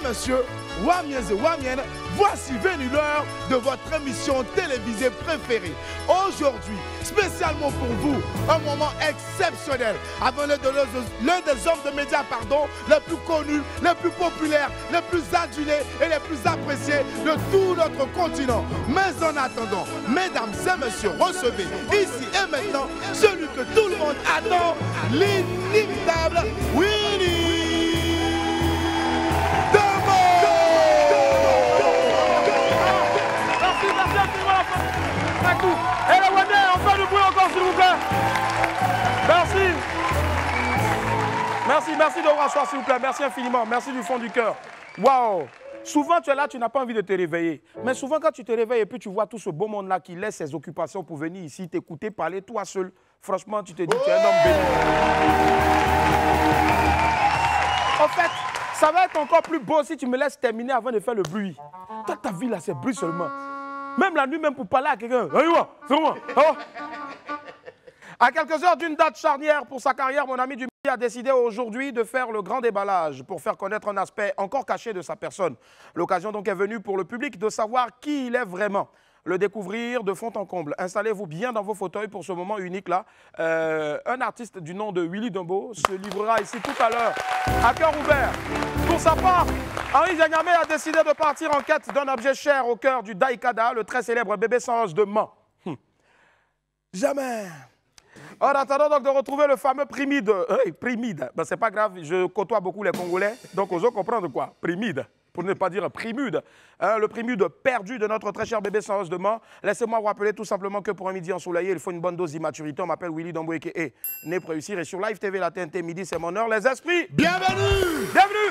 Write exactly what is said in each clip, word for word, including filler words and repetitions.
messieurs, Wamiens et Wamiennes, voici venu l'heure de votre émission télévisée préférée. Aujourd'hui, spécialement pour vous, un moment exceptionnel avec l'un des hommes de médias pardon, les plus connus, les plus populaires, les plus adulés et les plus appréciés de tout notre continent. Mais en attendant, mesdames et messieurs, recevez ici et maintenant celui que tout le monde attend, l'inimitable Willy. Et la Wanda, on fait du bruit encore s'il vous plaît. Merci. Merci, merci de vous rasseoir s'il vous plaît. Merci infiniment, merci du fond du cœur. Waouh. Souvent tu es là, tu n'as pas envie de te réveiller. Mais souvent quand tu te réveilles et puis tu vois tout ce beau monde-là qui laisse ses occupations pour venir ici, t'écouter parler toi seul, franchement tu te dis que tu es un homme béni. En fait, ça va être encore plus beau si tu me laisses terminer avant de faire le bruit. Toi ta vie là c'est bruit seulement. Même la nuit, même pour parler à quelqu'un. C'est moi. À quelques heures d'une date charnière pour sa carrière, mon ami du média a décidé aujourd'hui de faire le grand déballage pour faire connaître un aspect encore caché de sa personne. L'occasion donc est venue pour le public de savoir qui il est vraiment. Le découvrir de fond en comble. Installez-vous bien dans vos fauteuils pour ce moment unique-là. Euh, un artiste du nom de Willy Dombo se livrera ici tout à l'heure, à cœur ouvert. Pour sa part, Henri Zagnamé a décidé de partir en quête d'un objet cher au cœur du Daikada, le très célèbre bébé sans os de Mans. Hum. Jamais. En attendant donc de retrouver le fameux Primide. Hey, Primide, ben, c'est pas grave, je côtoie beaucoup les Congolais, donc on doit comprendre quoi. Primide. Pour ne pas dire Primude, hein, le Primude perdu de notre très cher bébé sans os de Mans. Laissez-moi vous rappeler tout simplement que pour un midi ensoleillé, il faut une bonne dose d'immaturité. On m'appelle Willy Dombo et est né pour réussir. Et sur Live T V, la T N T, midi, c'est mon heure. Les esprits, bienvenue. Bienvenue.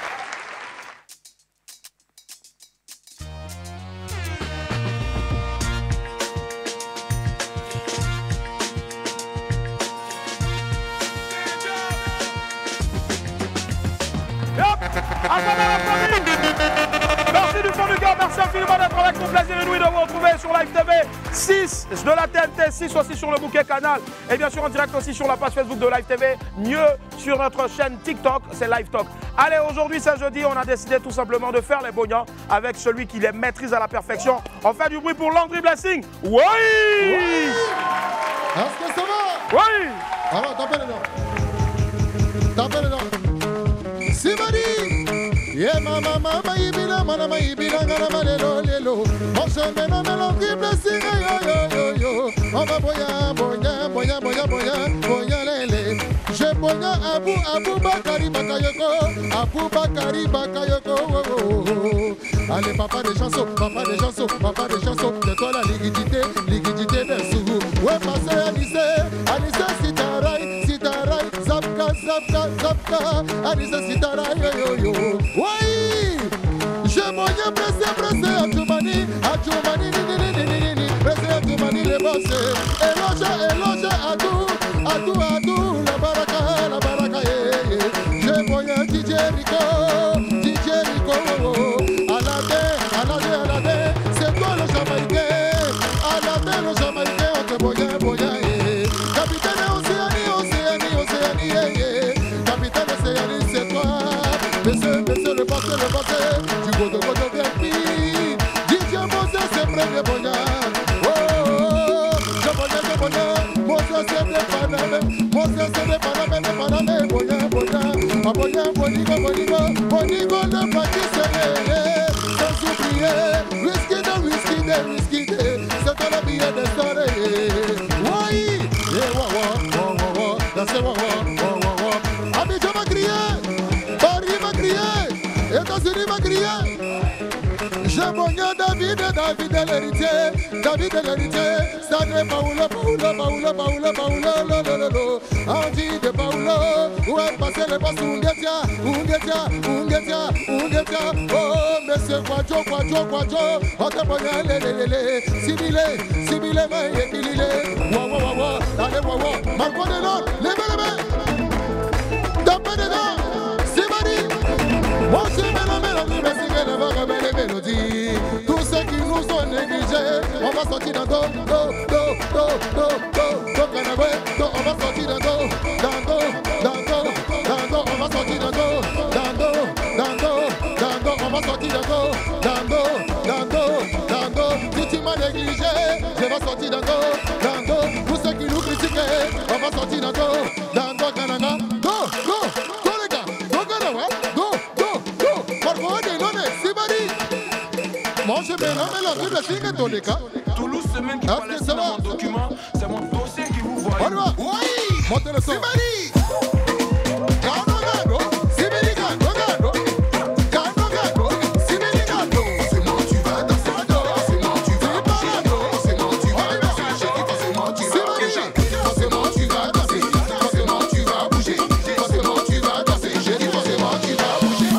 Merci du fond du cœur, merci infiniment d'être avec nous. Plaisir inouï de vous retrouver sur Live T V, six de la T N T, six aussi sur le bouquet canal et bien sûr en direct aussi sur la page Facebook de Live T V, mieux sur notre chaîne TikTok, c'est Live Talk. Allez, aujourd'hui c'est jeudi, on a décidé tout simplement de faire les bognants avec celui qui les maîtrise à la perfection. On fait du bruit pour Landry Blessing. Oui, oui. Est-ce que ça va? Oui. Alors, tapez le nom. Tapez le nom. Simadi. Yeah, mama, mama, ibila, mama, ibila, ngana, lelo, lelo. On se met dans Landry Blessing, yo, yo, yo, yo. On va boya, boya, boya, boya, boya, boya, lele. Je boya, Abou, Abou, Bakari, Bakayoko, Abou, Bakari, Bakayoko, oh, oh, oh. Allez, papa des chansons, papa des chansons, papa des chansons. C'est toi la liquidité, liquidité des sous. Ouais, passez à lycée, à lycée, sitarai, sitarai, zapka, zapka, zapka, à lycée, sitarai, yo, yo, yo. Oui, je moyen pressé, pressé, à Toumani, à Toumani, ni, ni, ni, ni, ni, ni, pressé, à Toumani, les bossés. Éloge, éloge, à tout, à tout, à tout, la baraka, la baraka, eh, eh. Je moyen D J Rico, D J Rico, oh, oh. À la dé, à la dé, à la dé, c'est toi le Jamaïcain. À la dé, le Jamaïcain, on te boya, boya, eh. Capitaine Océanie, Océanie, Océanie, eh, eh. Capitaine Océanie, c'est toi. Monsieur, monsieur, le passé, le passé, du go de go de bien pis. D J Moses, c'est premier boya. Oh, oh, oh, je boya, je boya. Moses, c'est des Panamé. Moses, c'est des Panamé, des Panamé, boya, boya. Ah, boya, bonigo, bonigo, bonigo, le pâtisserie. Sans oublier, whisky de whisky de whisky de. C'est un billet de soleil. Oui, yeah, wa, wa, wa, wa, wa. Là, c'est wa, wa, wa, wa, wa. Abidjan m'a crié. Paris m'a crié, États-Unis m'a crié. J'ai bonné David, David est l'héritier, David est l'héritier. Ça n'est pas où le Paulo, Paulo, Paulo, Paulo, lo, lo, lo, lo. Andy de Paulo, où est passé le boss, Ungetia, Ungetia, Ungetia, Ungetia. Oh, monsieur Quadjo, Quadjo, Quadjo, on te bonne, lé, lé, lé, lé. Similé, similé, mais équililé. Wa, wa, wa, wa, allez, wa, wa. Marco de l'or, levez les mains. Tapez dedans. Moi je me la mélodie, mais si elle va remettre les mélodies. Tous ceux qui nous ont négligés, on va sortir dans do, do, do, do, do, do, do, canabé, do, on va sortir dans do, dans do, dans do, dans do, on va sortir dans do, dans do, dans do, dans do, go, go les gars, go go go, go, go, por favor, de non, c'est Mari. Moi je me nomme la Bible, c'est que tous les gars. Toulouse semaine qui parlait sur mon document, c'est mon dossier qui vous voit. On va, oui, montez le son. C'est Mari. Gano, gano, c'est Mari, gano, gano. Gano, gano, c'est Mari, gano. Forcément tu vas danser, forcément tu vas bouger, forcément tu vas danser, forcément tu vas bouger, forcément tu vas danser, forcément tu vas bouger, forcément tu vas danser, j'ai dit forcément tu vas bouger.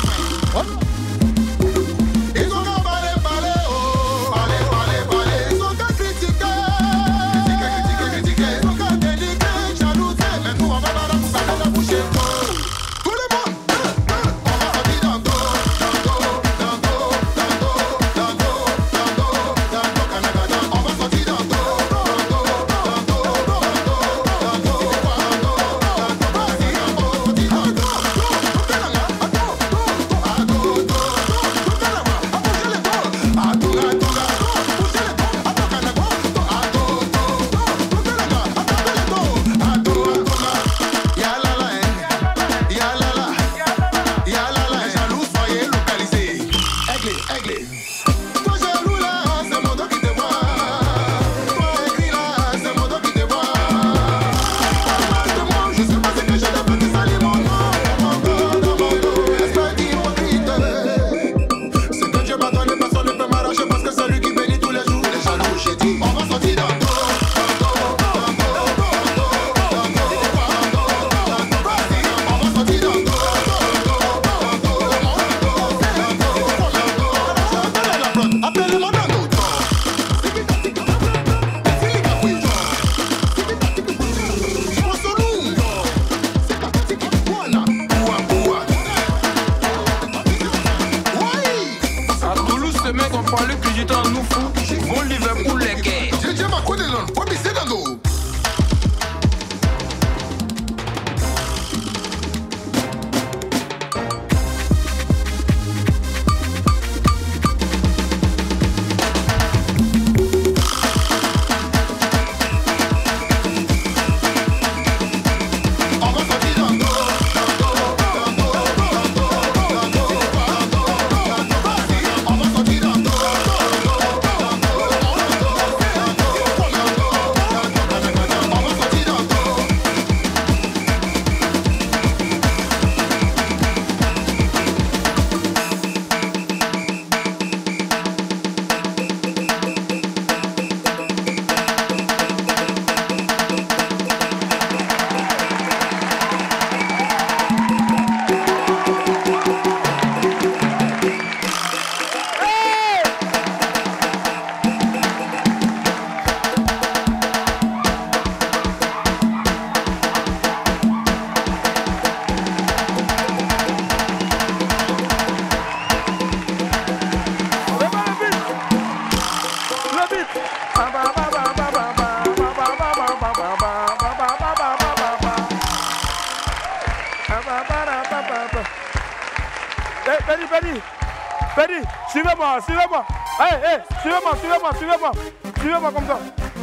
Ils ont qu'à parler, parler, oh, parler, parler, parler, ils ont qu'à critiquer, critiquer, critiquer, critiquer, ils ont qu'à dénigrer, jalouser, mais nous on va pas la bouche, on va la boucher. Tout le monde, on va sortir dans dos, dans dos, dans dos, dans dos, dans dos, dans dos, dans dos, Canada, on va sortir dans dos, dans dos, dans dos, dans dos, dans dos, dans dos, Béni, béni, béni, suivez-moi, suivez-moi. Hey, hey, suivez-moi, suivez-moi, suivez-moi. Suivez-moi comme ça.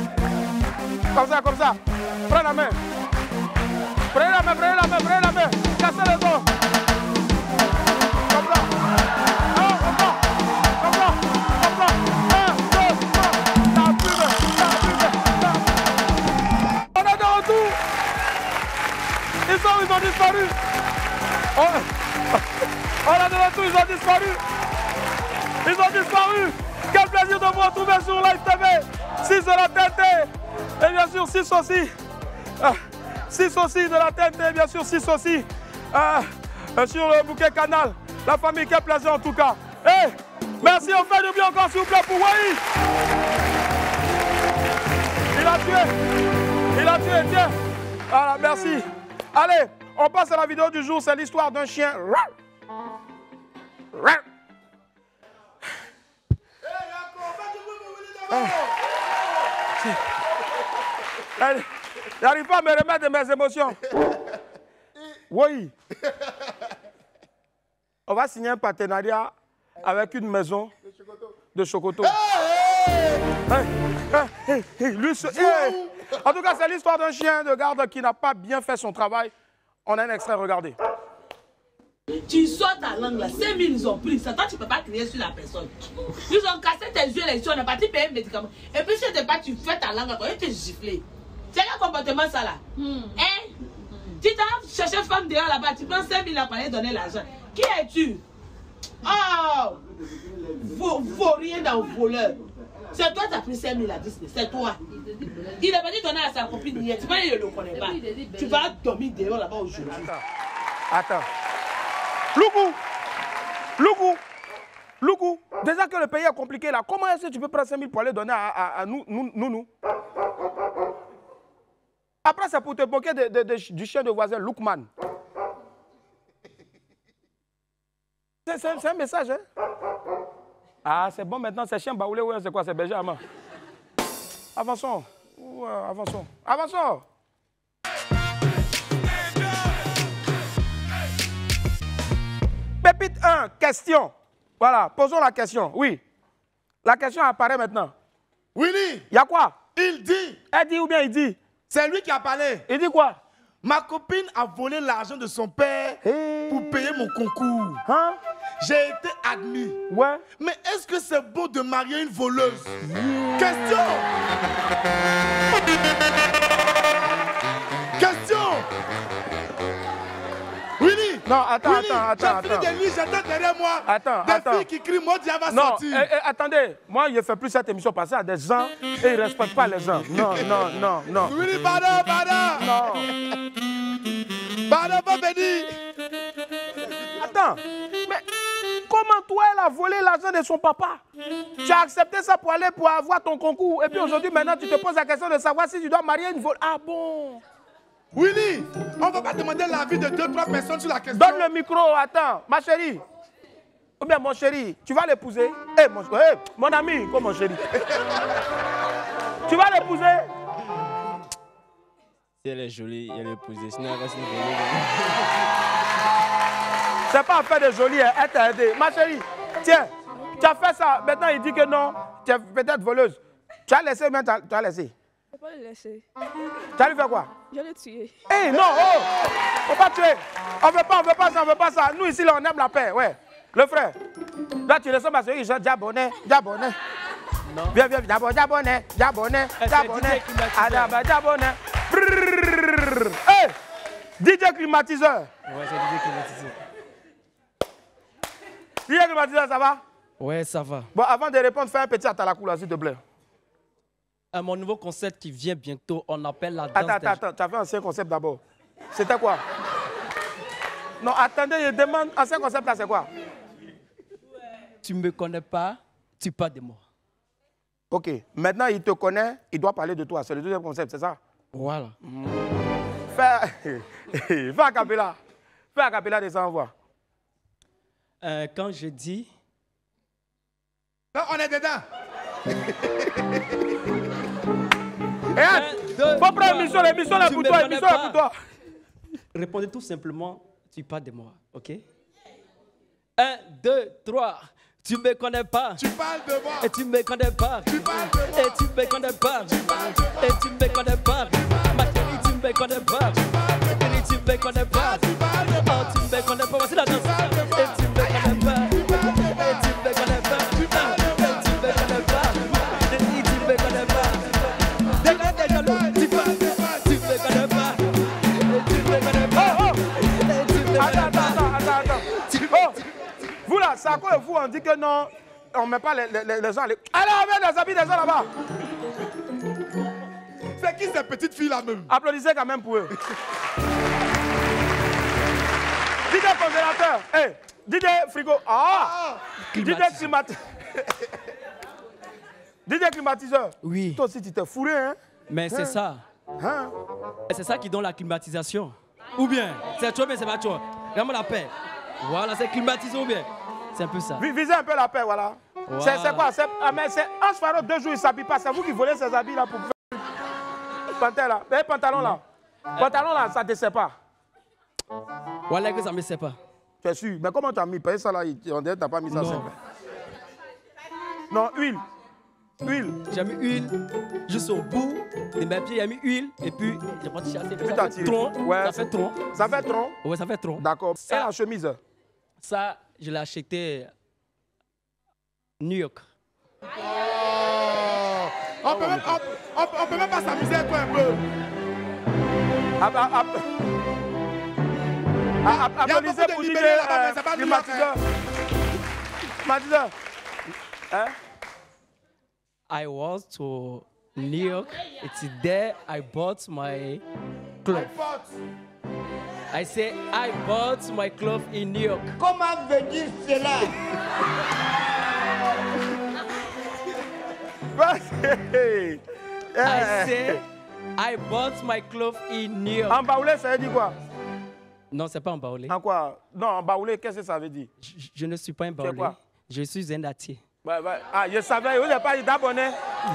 Comme ça, comme ça. Prenez la main. Prenez la main, prenez la main, prenez la main. Cassez les dos. Comme ça. Non, comme ça. Comme ça. Comme ça. Un, deux, trois. La pub, la pub, la pub. On est de retour. Ils sont, ils ont disparu. On... On est de retour, ils ont disparu. Ils ont disparu. Quel plaisir de vous retrouver sur Live T V. six de la T N T. Et bien sûr, six aussi. Euh, six aussi de la T N T. Bien sûr, six aussi. Euh, sur le bouquet canal. La famille, quel plaisir en tout cas. Et hey, merci, on fait du bien encore s'il vous plaît pour Wai. Il a tué. Il a tué, tiens. Voilà, merci. Allez, on passe à la vidéo du jour. C'est l'histoire d'un chien. Il n'arrive pas à me remettre de mes émotions. Oui. On va signer un partenariat avec une maison de Chocoto. En tout cas, c'est l'histoire d'un chien de garde qui n'a pas bien fait son travail. On a un extrait, regardez. Tu sors ta langue là, cinq mille ils ont pris ça, toi tu peux pas crier sur la personne. Ils ont cassé tes yeux, les yeux, on est parti payer un médicament. Et puis si tu pas, tu fais ta langue, ils te gifler. C'est quel comportement ça là? Mm. Hein? Mm. Tu t'as cherché une femme dehors là-bas, tu prends cinq mille là pour aller donner l'argent. Qui es-tu? Oh! Faut rien dans le voleur. C'est toi qui as pris cinq mille à Disney, c'est toi. Il est venu donner à sa copine hier, tu vois, il ne le connaît pas. Tu vas dormir dehors là-bas aujourd'hui. Attends. Attends. Loukou, Loukou, Loukou, déjà que le pays est compliqué là, comment est-ce que tu peux prendre cinq mille pour aller donner à, à, à nous, nous, nous, nous? Après, c'est pour te moquer de, de, de, du chien de voisin, Loukman. C'est un message, hein? Ah, c'est bon maintenant, c'est chien baoulé, ouais, c'est quoi? C'est berger allemand. Avançons. Ouais, avançons. Avançons. Pépite un, question. Voilà, posons la question. Oui. La question apparaît maintenant. Willy. Il y a quoi? Il dit. Elle dit ou bien il dit? C'est lui qui a parlé. Il dit quoi? Ma copine a volé l'argent de son père hey. pour payer mon concours. Hein? J'ai été admis. Ouais. Mais est-ce que c'est beau de marier une voleuse? Yeah. Question. Question. Willy. Non, attends, Willy, attends, attends. J'ai fini de lire, j'entends derrière moi. Attends, des attends. filles qui crient, moi, Dieu va non, sortir. Non, eh, eh, attendez. Moi, je ne fais plus cette émission passer à des gens et ils ne respectent pas les gens. Non, non, non, non. Willy, pardon, pardon. Non. Pardon, pas béni. Attends. Mais comment toi, elle a volé l'argent de son papa? Tu as accepté ça pour aller pour avoir ton concours. Et puis aujourd'hui, maintenant, tu te poses la question de savoir si tu dois marier une voleuse. Ah bon? Willy, on ne va pas demander l'avis de deux, trois personnes sur la question. Donne le micro, attends. Ma chérie. Ou bien mon chéri, tu vas l'épouser? Eh, hey, mon, hey, mon ami, comme mon chéri. Tu vas l'épouser? Si elle est jolie, elle est épousée. Sinon, elle va se l'écouter. C'est pas affaire de jolie, elle t'a aidé. Ma chérie, tiens, tu as fait ça. Maintenant, il dit que non, tu es peut-être voleuse. Tu as laissé, mais tu as, tu as laissé. Je ne peux pas le laisser. Tu as lui fait quoi? Je l'ai tué. Eh hey, non, oh, faut pas tuer. On veut pas, on veut pas ça, on veut pas ça. Nous ici, là, on aime la paix, ouais. Le frère. Là, tu laisses ma chérie, je dis abonné, abonné. Non. Viens, viens, abonné, abonné, abonné, abonné. Adaba, abonné. Hey, D J climatiseur. Ouais, c'est D J climatiseur. D J climatiseur, ça va? Ouais, ça va. Bon, avant de répondre, fais un petit atalakou là, s'il te plaît. Euh, mon nouveau concept qui vient bientôt, on appelle la danse. Attends, attends, attends, tu as fait un ancien concept d'abord. C'était quoi? Non, attendez, je demande, ancien concept là, c'est quoi? Tu ne me connais pas, tu parles de moi. Ok, maintenant il te connaît, il doit parler de toi. C'est le deuxième concept, c'est ça? Voilà. Mmh. Fais, fais un capella. Fais un capella de ça, on voit. Euh, quand je dis... Non, on est dedans. Et un, faut prendre l'émission, l'émission là pour toi, l'émission là pour toi. Répondez tout simplement, tu parles de moi, ok? Un, deux, trois. Tu me connais pas. Tu parles de moi. Et tu me connais pas. Tu parles de moi. Et tu me connais pas. Tu parles de moi. Et tu me connais pas. Ma chérie, tu me connais pas. Ma chérie, tu me connais pas. Oh, tu me connais pas. Voici la danse. Et tu me connais pas. Et tu me connais pas. Et tu me connais pas. Et tu me connais pas. Déjà, déjà, tu parles. Tu me connais pas. Et tu me connais pas. Oh, oh. Et tu me connais pas. Attends, attends, attends, attends. Oh. Vous là, c'est à quoi vous on dit que non, on ne met pas les, les, les gens. Les... Allez, on met les habits des gens là-bas. C'est qui ces petites filles là même? Applaudissez quand même pour eux. D J congélateur. Hey, D J frigo. Ah, D J climatiseur. D J climatiseur. Oui. Toi aussi, tu t'es fourré, hein? Mais c'est hein? ça. Hein? C'est ça qui donne la climatisation. Ou bien, c'est toi, mais c'est pas toi. Vraiment la paix. Voilà, c'est climatisé ou bien. C'est un peu ça. Visez un peu la paix, voilà. Wow. C'est quoi? Ah, mais c'est un Faro, deux jours, il ne s'habille pas. C'est vous qui volez ces habits là pour faire. Pantalon là. Mais pantalon là. Pantalon là, ça ne te sert pas. Voilà que ça ne me sert pas. Tu es sûr? Mais comment tu as mis? Paye ça là, on dirait que tu n'as pas mis ça. Non, non huile. Huile. J'ai mis huile juste au bout de mes pieds. J'ai mis huile et puis j'ai parti chasser. Puis Ça t'as fait tiré. tronc. Ouais. Ça fait tronc. Ça fait tronc. Ouais, ça fait tronc. D'accord. Et Ça- la chemise? Ça, je l'ai acheté à New York. Oh. On peut même, on, on, on peut même pas s'amuser avec toi un peu. Ah, ah, ah. Ah, ah, Il y a applaudissez beaucoup de pour libérés dire, là-bas, euh, mais c'est pas New climatiseur. Climatiseur. Hein? I was to New York. It's there I bought my clothes. I say I bought my clothes in New York. Comment veut dire cela? Hey. I say I bought my clothes in New York. En baoulé, ça veut dire quoi? Non, c'est pas un baoulé. En quoi? Non, en baoulé, qu'est-ce que ça veut dire? Je, je ne suis pas un baoulé. quoi? Je suis un datier. Ouais, ouais. Ah, je savais, vous n'avez pas dit d'abonné.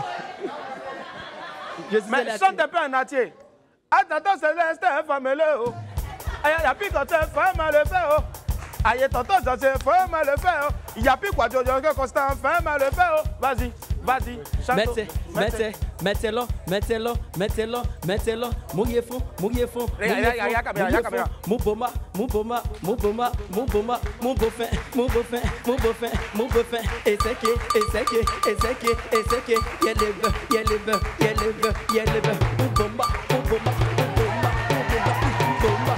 Je suis un Mais datier. chante un peu en entier. Attends, c'est l'instant, femme-le, oh. Aïe, y a plus quand c'est femme le fait, oh. Aïe, tonton, ça c'est femme le fait, oh. Y a plus quoi, Jojo, que constant, femme le fait, oh. Vas-y, vas-y, chante. Mettez, mettez, mettez-le, mettez-le, mettez-le, mettez-le. Mouillez fond, mouillez fond, Regarde, mouillez regarde, regarde, fond, regarde, mouillez regarde. fond. Mon boma, mon boma, mon boma, mon boma, mon beau-fin, mon beau-fin, mon beau-fin, mon beau-fin. Et c'est qui, et c'est qui, et c'est qui, et c'est qui. Y'a les bœufs, y'a les bœufs, y'a les bœufs, y'a les bœufs. Mon boma, mon boma, mon boma, mon boma,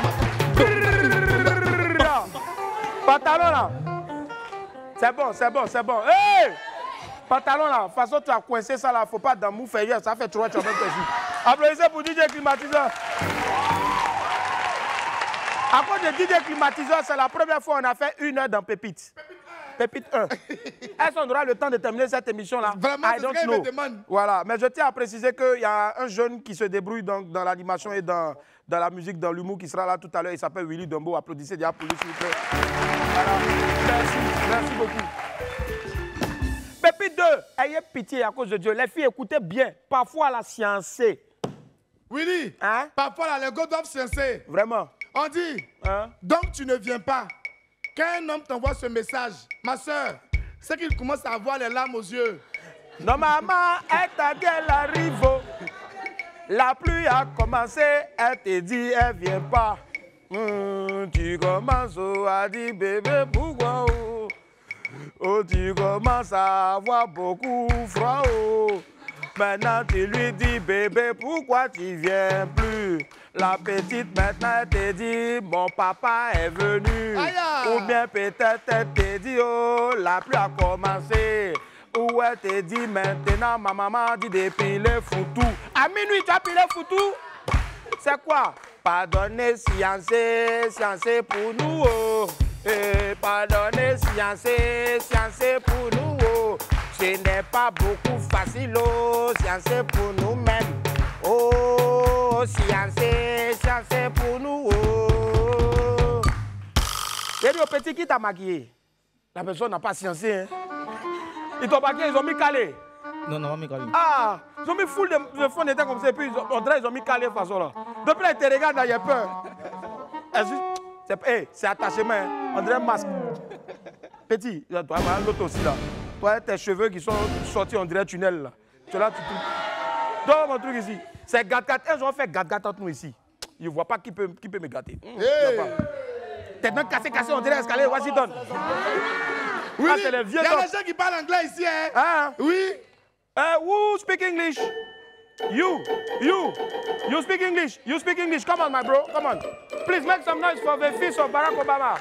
mon boma, mon boma. Pantalon là. C'est bon, c'est bon, c'est bon. Hey! Pantalon là, de toute façon tu as coincé ça là, faut pas d'amour faire, ça fait trop, tu as même perdu. Applaudissez pour D J Climatiseur. À cause de D J Climatiseur, c'est la première fois qu'on a fait une heure dans Pépite. Pépite un. Est-ce qu'on aura le temps de terminer cette émission-là? Vraiment, I c'est don't ce qu'il know. me demande. Voilà, mais je tiens à préciser qu'il y a un jeune qui se débrouille donc dans l'animation et dans, dans la musique, dans l'humour, qui sera là tout à l'heure. Il s'appelle Willy Dumbo. Applaudissez déjà pour lui, s'il vous plaît. Voilà. Merci, merci beaucoup. Pépite deux, ayez pitié à cause de Dieu. Les filles, écoutez bien. Parfois, la science. Willy, Hein? parfois là, les gars doivent sciencer. Vraiment. On dit, Hein? donc tu ne viens pas. Quand un homme t'envoie ce message, ma soeur, c'est qu'il commence à avoir les larmes aux yeux. Non, maman, elle t'a dit, elle arrive. La pluie a commencé, elle te dit, elle vient pas. Hum, tu commences à dire, bébé, pourquoi? Oh, oh, tu commences à avoir beaucoup froid. Oh. Maintenant, tu lui dis, bébé, pourquoi tu viens plus? La petite, maintenant, elle te dit, mon papa est venu. Aïe. Ou bien peut-être, elle te dit, oh, la pluie a commencé. Ou elle te dit, maintenant, ma maman dit de piler foutu. À minuit, tu as pilé foutu? C'est quoi? Pardonnez, sciencer, sciencer pour nous. Oh. Eh, pardonnez, sciencer, sciencer pour nous. Oh. Ce n'est pas beaucoup facile, oh, sciencer pour nous-mêmes. Oh, sciencer, sciencer pour nous. Oh. Il dit au petit qui t'a maquillé. La personne n'a pas sciencé. Hein. Ils t'ont maquillé, ils ont mis calé. Non, non, mais quand même. Ah, ils ont mis full de, de fond d'état comme ça, et puis ils ont, on dirait, ils ont mis calé de façon là. Depuis là, ils te regardent, là, il y a peur. C'est hey, attachement, hein. On dirait un masque. Petit, là, toi, l'autre aussi là. Toi, tes cheveux qui sont sortis, on dirait tunnel là. Tu là, tu tout. Donne mon truc ici. C'est gâte-gâte. Ils ont fait gâte-gâte entre nous ici. Je ne vois pas qui peut, qui peut me gâter. Hey. T'es donc cassé, cassé, on dirait escalier Washington. Oui, Ah, c'est les il y vieux a top. des gens qui parlent anglais ici, hein? Hein? Oui. Uh, who speak English? You, you, you speak English. You speak English. Come on, my bro. Come on. Please make some noise for the fist of Barack Obama.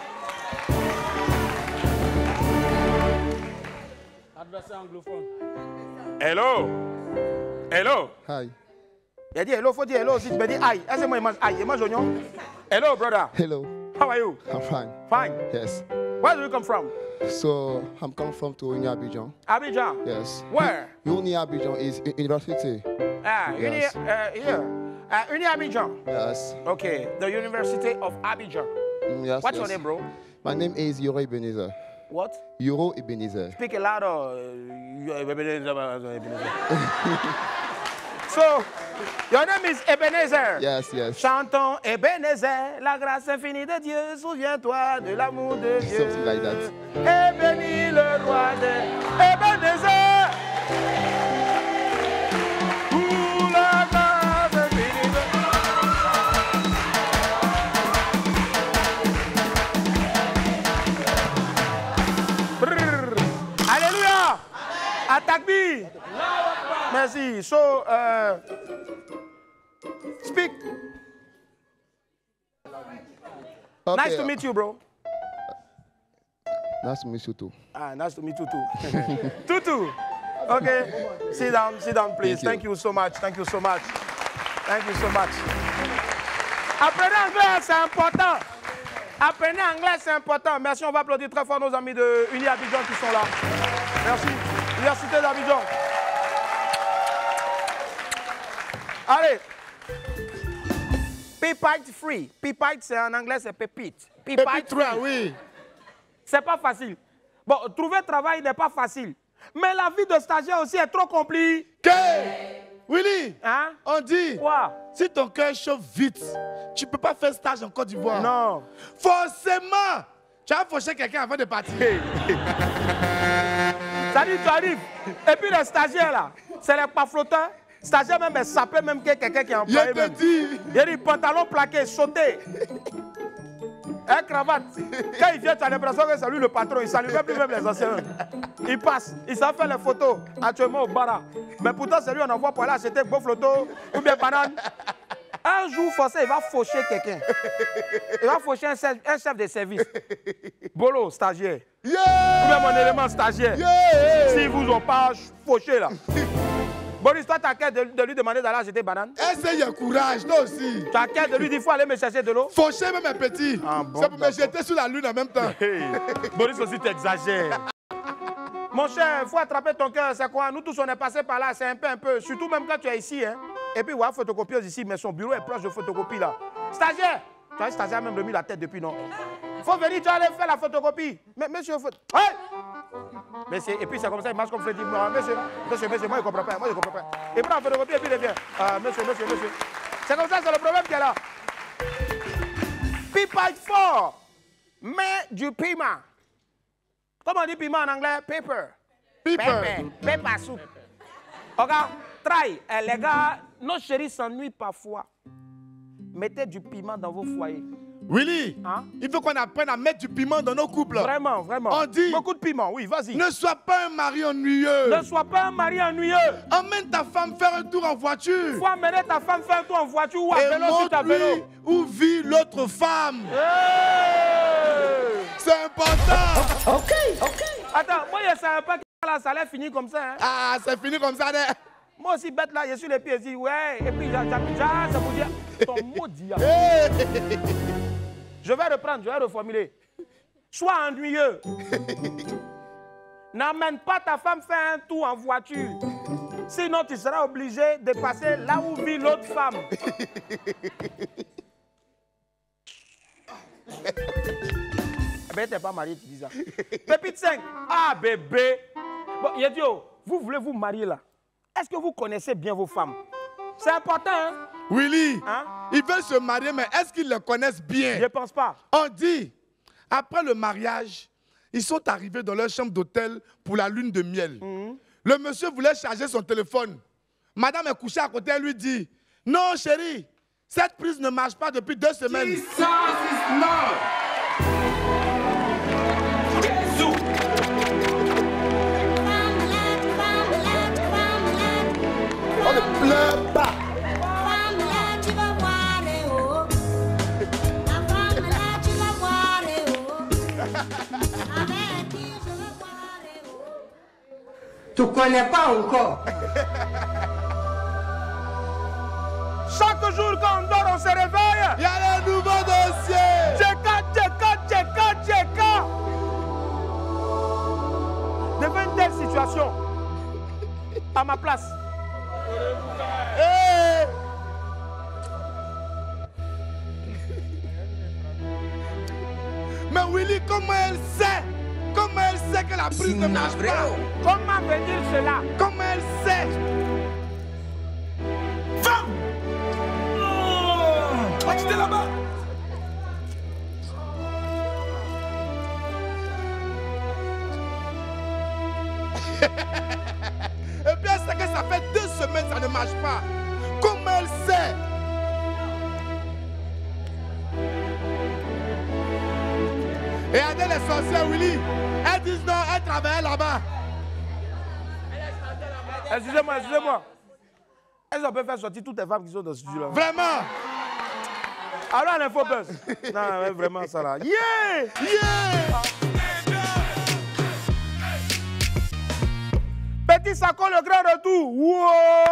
Adversaire anglophone. Hello. Hello. Hi. Il a dit hello, faut dire hello aussi. Tu me dis aïe. Est-ce que moi, il mange aïe? Il mange oignon. Hello, brother. Hello. How are you? I'm fine. Fine. Yes. Where do you come from? So I'm coming from to Uni Abidjan. Abidjan. Yes. Where? Uni Abidjan is u- university. Ah, Uni, Yes. uh, here. Uh, Uni Abidjan. Yes. Okay, the University of Abidjan. Mm, yes. What's yes. your name, bro? My name is Euro Ebenezer. What? Euro Ebenezer. Speak a lot of. So, your name is Ebenezer. Yes, yes. Chantons Ebenezer, la grâce infinie de Dieu, souviens-toi de l'amour de Dieu. Something like that. Et bénis le roi de Ebenezer. Alléluia. Attaque B. Merci. So, uh, speak. Okay. Nice to meet you, bro. Nice to meet you too. Ah, nice to meet you too. Tutu. Okay. Sit down, sit down, please. Thank Thank you so much. Thank you so much. Thank you so much. Apprenez anglais, c'est important. Apprenez anglais, c'est important. Merci, on va applaudir très fort nos amis de Uni Abidjan qui sont là. Merci. Université d'Abidjan. Allez. Pépite free. Pépite, c'est en anglais, c'est pépite. Pépite free, oui. C'est pas facile. Bon, trouver travail n'est pas facile. Mais la vie de stagiaire aussi est trop compliquée. Willy, hein? On dit, quoi? Si ton cœur chauffe vite, tu ne peux pas faire stage en Côte d'Ivoire. Non. Forcément, tu vas faucher quelqu'un avant de partir. Ça dit, tu arrives. Et puis les stagiaires là, c'est les pas flotteurs. Stagiaire même, ça peut même que quelqu'un qui est employé. Je te dis. Il y a des pantalons plaqués, sautés. Un cravate. Quand il vient, tu as l'impression que c'est lui le patron. Il ne salue plus même les anciens. Il passe. Il s'en fait les photos actuellement au bar. Mais pourtant, c'est lui, on envoie pour aller acheter beau photo ou bien banane. Un jour, forcé, il va faucher quelqu'un. Il va faucher un chef, un chef de service. Bolo, stagiaire. Yeah! Ou bien mon élément stagiaire. Yeah! S'ils vous ont pas fauché là. Boris, toi, tu as qu'à de, de lui demander d'aller acheter banane. Essaye le courage, toi aussi. Tu as qu'à de lui dire, il faut aller me chercher de l'eau. Faucher même un petit. Ah, bon, c'est pour me jeter sur la lune en même temps. Hey. Boris aussi, tu exagères. Mon cher, il faut attraper ton cœur. C'est quoi? Nous tous, on est passé par là. C'est un peu, un peu. Surtout même quand tu es ici. Hein. Et puis, ouais, photocopieuse ici, mais son bureau est proche de photocopie là. Stagiaire! Tu vois, stagiaire a même remis la tête depuis, non? Faut venir, tu vas aller faire la photocopie. Mais, monsieur, faut... Hey! Monsieur, et puis c'est comme ça, il marche comme Freddy. Monsieur, monsieur, monsieur, moi je ne comprends pas. Moi je ne comprends pas. Il prend la photocopie et puis il revient. Ah, monsieur, monsieur, monsieur. C'est comme ça, c'est le problème qu'il y a là. Pipite fort, mais du piment. Comment on dit piment en anglais? Pepper. Pepper. Pepper. Pepper soup. Regarde, try. Eh, les gars, nos chéris s'ennuient parfois. Mettez du piment dans vos foyers. Willy, hein? Il faut qu'on apprenne à mettre du piment dans nos couples. Vraiment, vraiment. On dit... Beaucoup de piment, oui, vas-y. Ne sois pas un mari ennuyeux. Ne sois pas un mari ennuyeux. Emmène ta femme faire un tour en voiture. Il faut amener ta femme faire un tour en voiture ou à Et vélo sur ta vélo. Où vit l'autre femme. Hey! C'est important. Ok, ok. Attends, moi je ne savais pas que ça allait finir comme ça. Hein? Ah, c'est fini comme ça. Hein? Moi aussi, bête là, je suis les pieds, je dis ouais. Et puis j'appuie, ça vous dit, ton maudit. Je vais reprendre, je vais reformuler. Sois ennuyeux. N'amène pas ta femme faire un tour en voiture. Sinon, tu seras obligé de passer là où vit l'autre femme. Ben, t'es pas marié, tu dis ça. Pépite cinq. Ah, bébé. Bon, Yedio, vous voulez vous marier là? Est-ce que vous connaissez bien vos femmes? C'est important, hein? Willy, hein? Ils veulent se marier, mais est-ce qu'ils le connaissent bien? Je ne pense pas. On dit, après le mariage, ils sont arrivés dans leur chambre d'hôtel pour la lune de miel. Mm-hmm. Le monsieur voulait charger son téléphone. Madame est couchée à côté, elle lui dit, non chérie, cette prise ne marche pas depuis deux semaines. Jesus is Lord. Jésus. On ne pleure pas. Tu connais pas encore. Chaque jour quand on dort, on se réveille. Il y a un nouveau dossier. Tcheka, tcheka, tcheka, tcheka. Devant une telle situation, à ma place. Hey. Mais Willy, comment elle sait? Comment elle sait que la prise ne marche pas? Comment venir cela? Comment elle sait? Femme! Oh, tu es là-bas? que ça fait deux semaines, ça ne marche pas. Comment elle sait? Et regardez les sorcières, Willy. Elles disent non, elles travaillent là-bas. Excusez-moi, excusez-moi. Est-ce qu'on peut faire sortir toutes les femmes qui sont dans ce studio-là? Vraiment? Alors l'info buzz. Non, mais vraiment ça là. Yeah! Yeah! Petit Sako, le grand retour. Wow!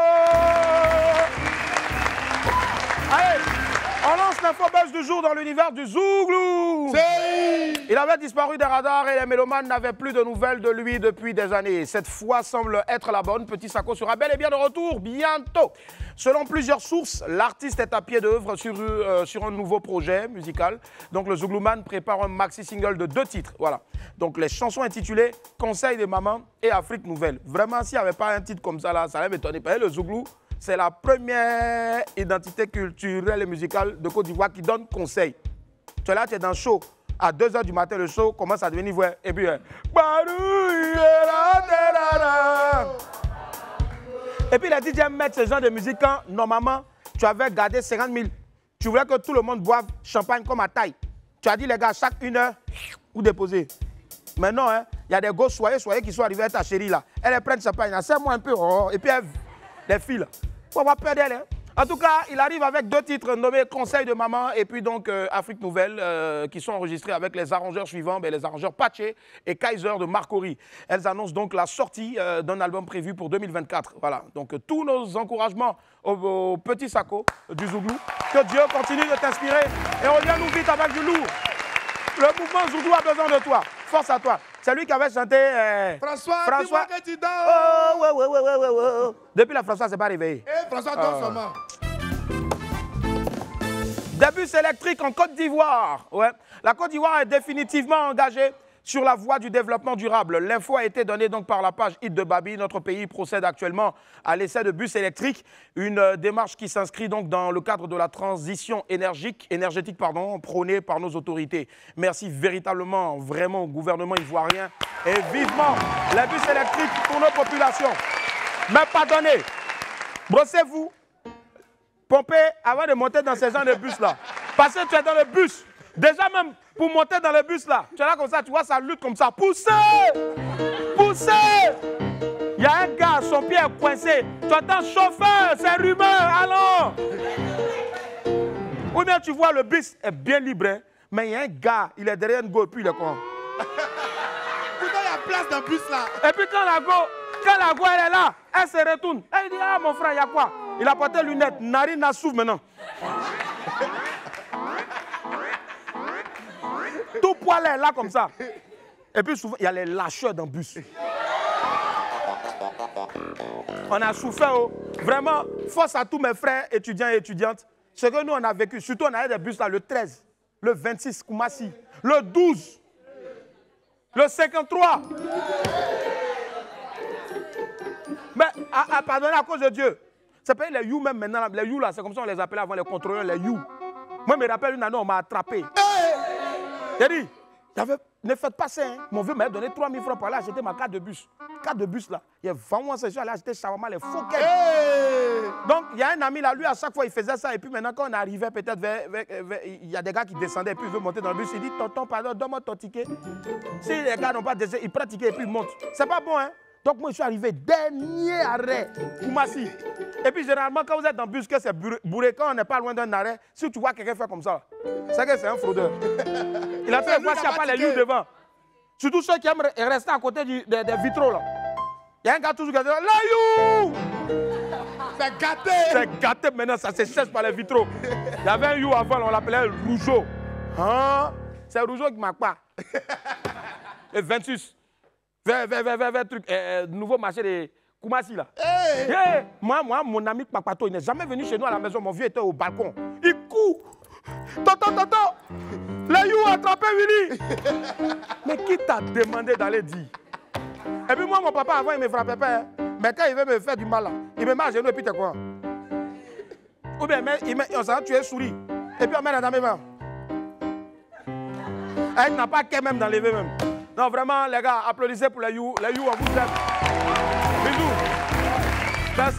Allez, on lance l'info buzz du jour dans l'univers du Zouglou. Il avait disparu des radars et les mélomanes n'avaient plus de nouvelles de lui depuis des années. Cette fois semble être la bonne. Petit Sako sera bel et bien de retour bientôt. Selon plusieurs sources, l'artiste est à pied d'œuvre sur, euh, sur un nouveau projet musical. Donc le Zouglouman prépare un maxi-single de deux titres. Voilà. Donc les chansons intitulées Conseil des mamans et Afrique Nouvelle. Vraiment, s'il n'y avait pas un titre comme ça, là, ça allait m'étonner. Le Zouglou, c'est la première identité culturelle et musicale de Côte d'Ivoire qui donne conseil. Tu es là, tu es dans le show. À deux heures du matin, le show commence à devenir vrai. Et puis, euh, et puis les D J mettent ce genre de musique quand, normalement, tu avais gardé cinquante mille. Tu voulais que tout le monde boive champagne comme à taille. Tu as dit, les gars, chaque une heure, vous déposez. Mais non, hein, il y a des gosses, soyez, soyez, qui sont arrivés à ta chérie là. Elles prennent champagne, serre-moi un peu, oh, et puis elles, les filles là. Faut avoir peur d'elles, hein. En tout cas, il arrive avec deux titres nommés Conseil de maman et puis donc euh, Afrique Nouvelle euh, qui sont enregistrés avec les arrangeurs suivants, ben, les arrangeurs Patché et Kaiser de Marcory. Elles annoncent donc la sortie euh, d'un album prévu pour deux mille vingt-quatre. Voilà, donc euh, tous nos encouragements au, au petit Sako du Zouglou. Que Dieu continue de t'inspirer et reviens-nous vite avec du lourd. Le mouvement Zouglou a besoin de toi. Force à toi. C'est lui qui avait chanté... Euh, François, François. dis-moi que tu dors. Oh, ouais, ouais, ouais, ouais, ouais, ouais. Depuis la François, c'est pas réveillé. Eh, François, dors Euh. seulement. Des bus électriques en Côte d'Ivoire. Ouais. La Côte d'Ivoire est définitivement engagée sur la voie du développement durable. L'info a été donnée donc par la page Hit de Babi. Notre pays procède actuellement à l'essai de bus électriques, une euh, démarche qui s'inscrit donc dans le cadre de la transition énergique, énergétique pardon, prônée par nos autorités. Merci véritablement, vraiment au gouvernement ivoirien et vivement les bus électriques pour nos populations. Mais pardonnez, brossez-vous. Pomper avant de monter dans ces gens de bus-là. Parce que tu es dans le bus. Déjà même, pour monter dans le bus-là, tu es là comme ça, tu vois, ça lutte comme ça. Poussez! Poussez! Il y a un gars, son pied est coincé. Tu entends chauffeur, c'est rumeur, allons! Ou bien tu vois, le bus est bien libre, hein, mais il y a un gars, il est derrière une go, et puis il est quoi? Pourtant, il y a place dans le bus là. Et puis quand la go, quand la go, elle est là, elle se retourne. Elle dit, ah mon frère, il y a quoi? Il a porté lunettes, narine à souffle maintenant. Tout poil est là comme ça. Et puis souvent, il y a les lâcheurs dans le bus. On a souffert, oh. Vraiment, force à tous mes frères étudiants et étudiantes. Ce que nous, on a vécu, surtout on a eu des bus là, le treize, le vingt-six, Koumassi, le douze, le cinquante-trois. Mais, à, à, pardonnez à cause de Dieu. C'est pas les You même maintenant, les You là, c'est comme ça on les appelait avant les contrôleurs, les You. Moi, je me rappelle une année, on m'a attrapé. J'ai dit, ne faites pas ça, hein. Mon vieux m'a donné trois mille francs pour aller acheter ma carte de bus. Carte de bus là. Il y a vraiment ces gens allés acheter shawarma, les faux quêtes. Hey. Donc, il y a un ami là, lui, à chaque fois, il faisait ça. Et puis maintenant, quand on arrivait peut-être vers, vers, vers. Il y a des gars qui descendaient et puis ils veulent monter dans le bus. Il dit, tonton, pardon, donne-moi ton ticket. Si les gars n'ont pas descendu, ils prennent ticket et puis ils montent. C'est pas bon, hein. Donc, moi, je suis arrivé dernier arrêt, Koumassi. Et puis, généralement, quand vous êtes dans le bus, que c'est bourré, quand on n'est pas loin d'un arrêt, si tu vois quelqu'un faire comme ça, c'est que c'est un fraudeur. Il a fait voir s'il n'y a pas les You devant. Surtout ceux qui aiment rester à côté du, des, des vitraux, là. Il y a un gars toujours qui a dit, la You! C'est gâté! C'est gâté maintenant, ça se cherche par les vitraux. Il y avait un You avant, on l'appelait Rougeau. Hein? C'est Rougeau qui ne marque pas. Et vingt-six. Vers, vers, vers, vers, vers, truc, euh, nouveau marché de Koumassi là. Hey. Hey. Moi, moi, mon ami Papato, il n'est jamais venu chez nous à la maison. Mon vieux était au balcon. Il court. Tonton, tonton, les You ont attrapé Willy. Mais qui t'a demandé d'aller dire? Et puis moi, mon papa, avant, il me frappait pas. Hein. Mais quand il veut me faire du mal là, il me met à genoux et puis t'es quoi? Ou bien, il met, on s'en tu es souris. Et puis on met dans mes mains. Elle n'a pas qu'elle même d'enlever même. Non, vraiment, les gars, applaudissez pour les You. Les You, on vous aime. Bisous. Merci.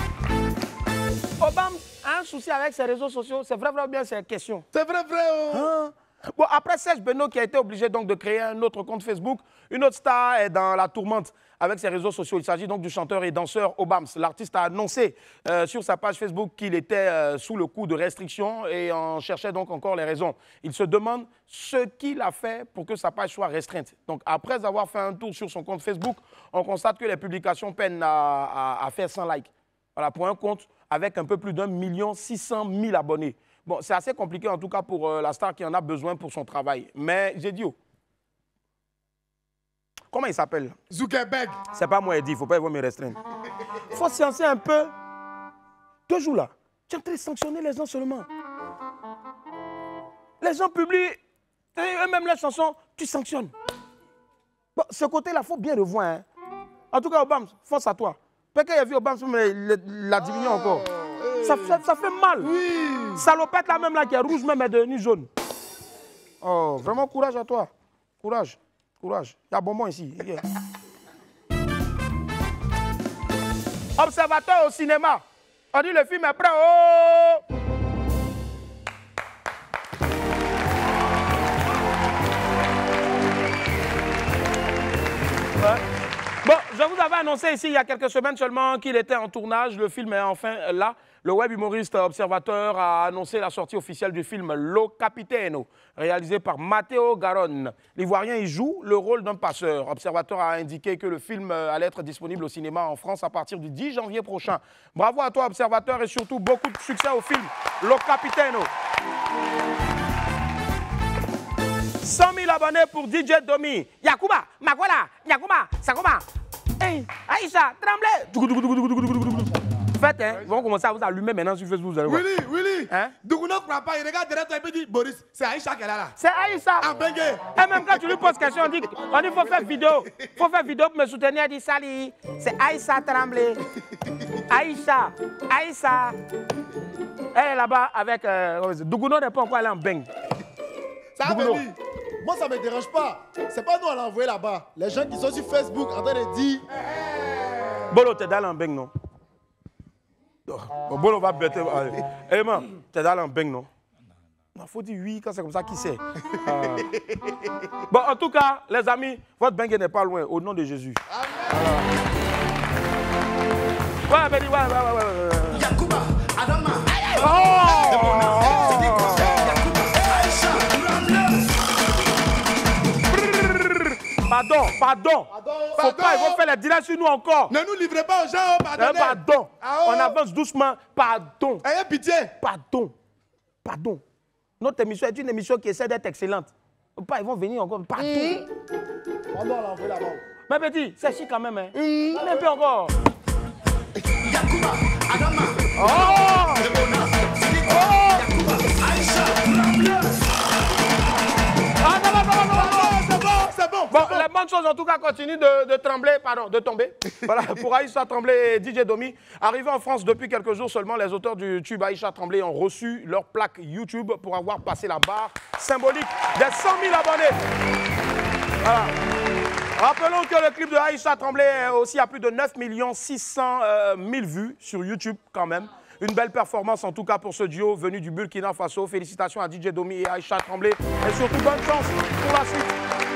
Obama a un souci avec ses réseaux sociaux. C'est vrai, vrai bien ces questions. C'est vrai, vrai. Oh. Hein? Bon, après Serge Beno qui a été obligé donc de créer un autre compte Facebook, une autre star est dans la tourmente avec ses réseaux sociaux. Il s'agit donc du chanteur et danseur Obams. L'artiste a annoncé euh, sur sa page Facebook qu'il était euh, sous le coup de restrictions et en cherchait donc encore les raisons. Il se demande ce qu'il a fait pour que sa page soit restreinte. Donc après avoir fait un tour sur son compte Facebook, on constate que les publications peinent à, à, à faire cent likes. Voilà, pour un compte avec un peu plus d'un million six cent mille abonnés. Bon, c'est assez compliqué en tout cas pour euh, la star qui en a besoin pour son travail. Mais j'ai dit, oh, comment il s'appelle? Zuckerberg. C'est pas moi, il dit, il ne faut pas me restreindre. Il faut sciencer un peu. Deux jours là, tu es en train de sanctionner les gens seulement. Les gens publient eux-mêmes leurs chansons, tu sanctionnes. Bon, ce côté-là, il faut bien le voir. Hein. En tout cas, Obama, force à toi. Peut-être qu'il a vu Obama, mais il l'a diminué encore. Ça, ça, ça fait mal. Oui. Salopette là même là qui est rouge même est devenue jaune. Oh, vraiment courage à toi. Courage. Courage. Il y a bonbon ici. Yeah. Observateur au cinéma. On dit le film est prêt. Oh! Ouais. Bon, je vous avais annoncé ici il y a quelques semaines seulement qu'il était en tournage. Le film est enfin là. Le web humoriste Observateur a annoncé la sortie officielle du film Lo Capitano, réalisé par Matteo Garonne. L'Ivoirien y joue le rôle d'un passeur. Observateur a indiqué que le film allait être disponible au cinéma en France à partir du dix janvier prochain. Bravo à toi, Observateur, et surtout beaucoup de succès au film Lo Capitano. cent mille abonnés pour D J Domi. Yakuba, Makwala, Yakuba, Sakoma. Hey, Aïcha, tremblez. Faites, hein, ils vont commencer à vous allumer maintenant sur Facebook. Vous allez voir. Willy, Willy. Hein? Dougouna ne croit pas, il regarde derrière toi et dit Boris, c'est Aïcha qui est là. là. C'est Aïcha. En bengue. Et même quand tu lui poses question, on dit on dit faut faire vidéo. faut faire vidéo pour me soutenir. Elle dit salut. C'est Aïcha Tremblay. Aïcha. Aïcha. Elle est là-bas avec. Euh, Dougouna n'est pas encore allé en bengue. Ça va venir. Moi, ça ne me dérange pas. C'est pas nous à l'envoyer là-bas. Les gens qui sont sur Facebook en train de dire. Bolo, t'es dans l'embeng, non? Bon, Bolo va bêter. Eh, man, t'es dans l'embeng, non? Il faut dire oui quand c'est comme ça, qui sait? euh... Bon, en tout cas, les amis, votre bengue n'est pas loin, au nom de Jésus. Voilà. Ouais, Béni, ouais, ouais, ouais, ouais. Yakuba, Adama. Oh! Pardon, pardon. Pardon. Faut pas, ils vont faire les dîners sur nous encore. Ne nous livrez pas aux gens, pardon. Pardon. Ah, oh. On avance doucement. Pardon. Ayez pitié. Pardon. Pardon. Notre émission est une émission qui essaie d'être excellente. Pas, ils vont venir encore. Pardon. Mmh. On doit l'envoyer là-bas. Mais petit, c'est chic quand même. Hein. Mmh. Un peu encore. Yakuba, Adama. Oh! Oh! Aïcha, ah, non, non, non, non, non, c'est bon, c'est bon. Bon, les bonnes choses en tout cas continuent de, de trembler, pardon, de tomber. Voilà, pour Aïcha Tremblay et D J Domi. Arrivés en France depuis quelques jours seulement, les auteurs du tube Aïcha Tremblay ont reçu leur plaque YouTube pour avoir passé la barre symbolique des cent mille abonnés. Voilà. Rappelons que le clip de Aïcha Tremblay est aussi à plus de neuf millions six cent mille vues sur YouTube quand même. Une belle performance en tout cas pour ce duo venu du Burkina Faso. Félicitations à D J Domi et Aïcha Tremblay. Et surtout bonne chance pour la suite.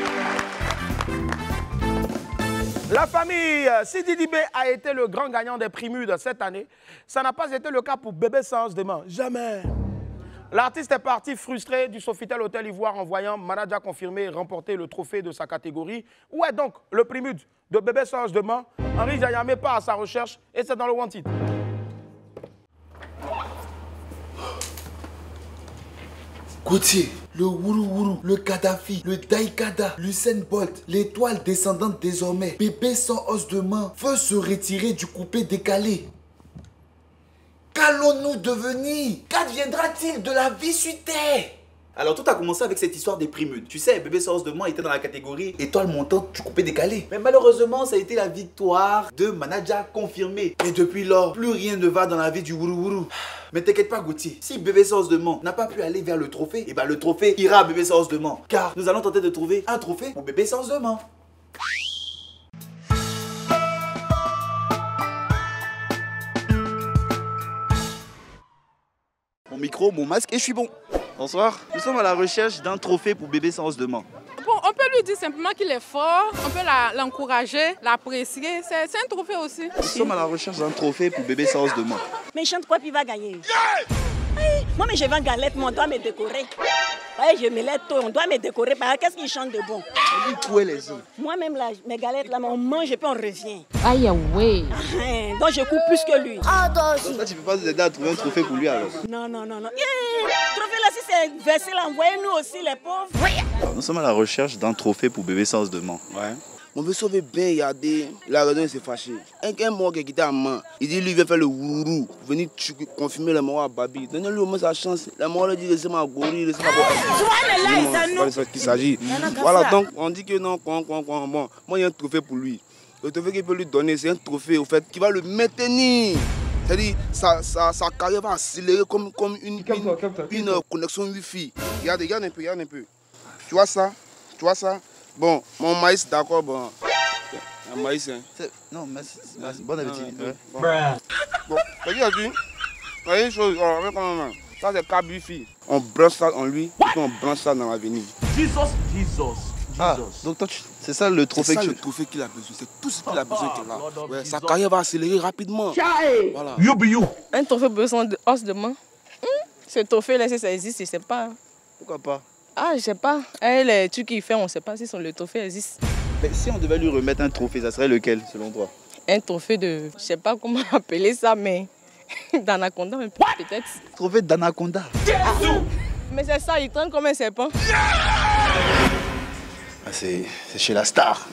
La famille Sidi Dibé a été le grand gagnant des Primudes cette année. Ça n'a pas été le cas pour Bébé Sans Demain. Jamais. L'artiste est parti frustré du Sofitel Hôtel Ivoire en voyant Manaja confirmer et remporter le trophée de sa catégorie. Où est donc le Primude de Bébé Sans Demain? Henri Jayamé part à sa recherche et c'est dans le Wanted. Gauthier, le Wuru Wuru, le Kadhafi, le Daikada, l'Usain Bolt, l'étoile descendante désormais, Bébé sans os de main, veut se retirer du coupé décalé. Qu'allons-nous devenir? Qu'adviendra-t-il de la vie sur Terre? Alors tout a commencé avec cette histoire des Primudes. Tu sais, Bébé sans os de main était dans la catégorie étoile montante du coupé décalé. Mais malheureusement, ça a été la victoire de Manaja confirmée. Et depuis lors, plus rien ne va dans la vie du Wuru Wuru. Mais t'inquiète pas Gauthier, si Bébé sans os de main n'a pas pu aller vers le trophée, et ben le trophée ira à Bébé sans os de main. Car nous allons tenter de trouver un trophée pour Bébé sans os de main. micro, mon masque et je suis bon. Bonsoir. Nous sommes à la recherche d'un trophée pour bébé sans os de main. Bon, on peut lui dire simplement qu'il est fort, on peut l'encourager, la, l'apprécier. C'est un trophée aussi. Nous sommes à la recherche d'un trophée pour bébé sans os de main. Mais il chante quoi puis il va gagner? Yeah! Oui, moi, mais je vais en galette, mais on doit me décorer. Ouais, je me lève tôt, on doit me décorer. Qu'est-ce qu'il chante de bon? Les Moi-même, là, mes galettes, là, on mange et puis on revient. Aïe, oui. Ah, donc je coupe plus que lui. Ah, toi aussi. Donc, tu peux pas nous aider à trouver un trophée pour lui alors? Non, non, non, non. Yeah! Trophée là, si c'est versé, là, envoyez-nous aussi, les pauvres. Oui. Nous sommes à la recherche d'un trophée pour bébé sans os de main. Ouais. On veut sauver bien Yadé. La raison, il s'est fâché. Un gars mort qui était à main. Il dit, lui, il veut faire le wourourou. Venir confirmer la mort à Babi. Donnez-lui au moins sa chance. La mort lui dit, laissez-moi gorille, laissez-moi boire. C'est pas de ça qu'il s'agit. Voilà, donc, on dit que non, quoi, quoi, quoi. Bon, moi, il y a un trophée pour lui. Le trophée qu'il peut lui donner, c'est un trophée, au fait, qui va le maintenir. C'est-à-dire, sa, sa, sa carrière va accélérer comme, comme une, une, une connexion Wi-Fi. Regarde, regarde un peu, regarde un peu. Tu vois ça? Tu vois ça? Bon, mon maïs, d'accord, bon. Un maïs, hein. Non, merci. merci. Bon appétit. Ah, ouais. Bon, bon. Regarde, tu vois une chose, on va quand même. Ça, c'est câble Wi-Fi. On branche ça en lui, puis on branche ça dans l'avenir. Jesus, Jesus. Ah, donc toi, tu... c'est ça le trophée que tu... le trophée qu'il a besoin. C'est tout ce qu'il a besoin qu'il a. Ouais, sa carrière va accélérer rapidement. Voilà. You be you. Un trophée besoin de os de main. Hmm? Ce trophée-là, si ça existe, je ne sais pas. Pourquoi pas? Ah, je sais pas. Et les trucs qu'il fait, on ne sait pas si son, le trophée existe. Mais si on devait lui remettre un trophée, ça serait lequel, selon toi? Un trophée de... Je ne sais pas comment appeler ça, mais... d'anaconda, peut-être. Trophée d'anaconda? Ah, mais c'est ça, il traîne comme un serpent. Ah, c'est chez la star.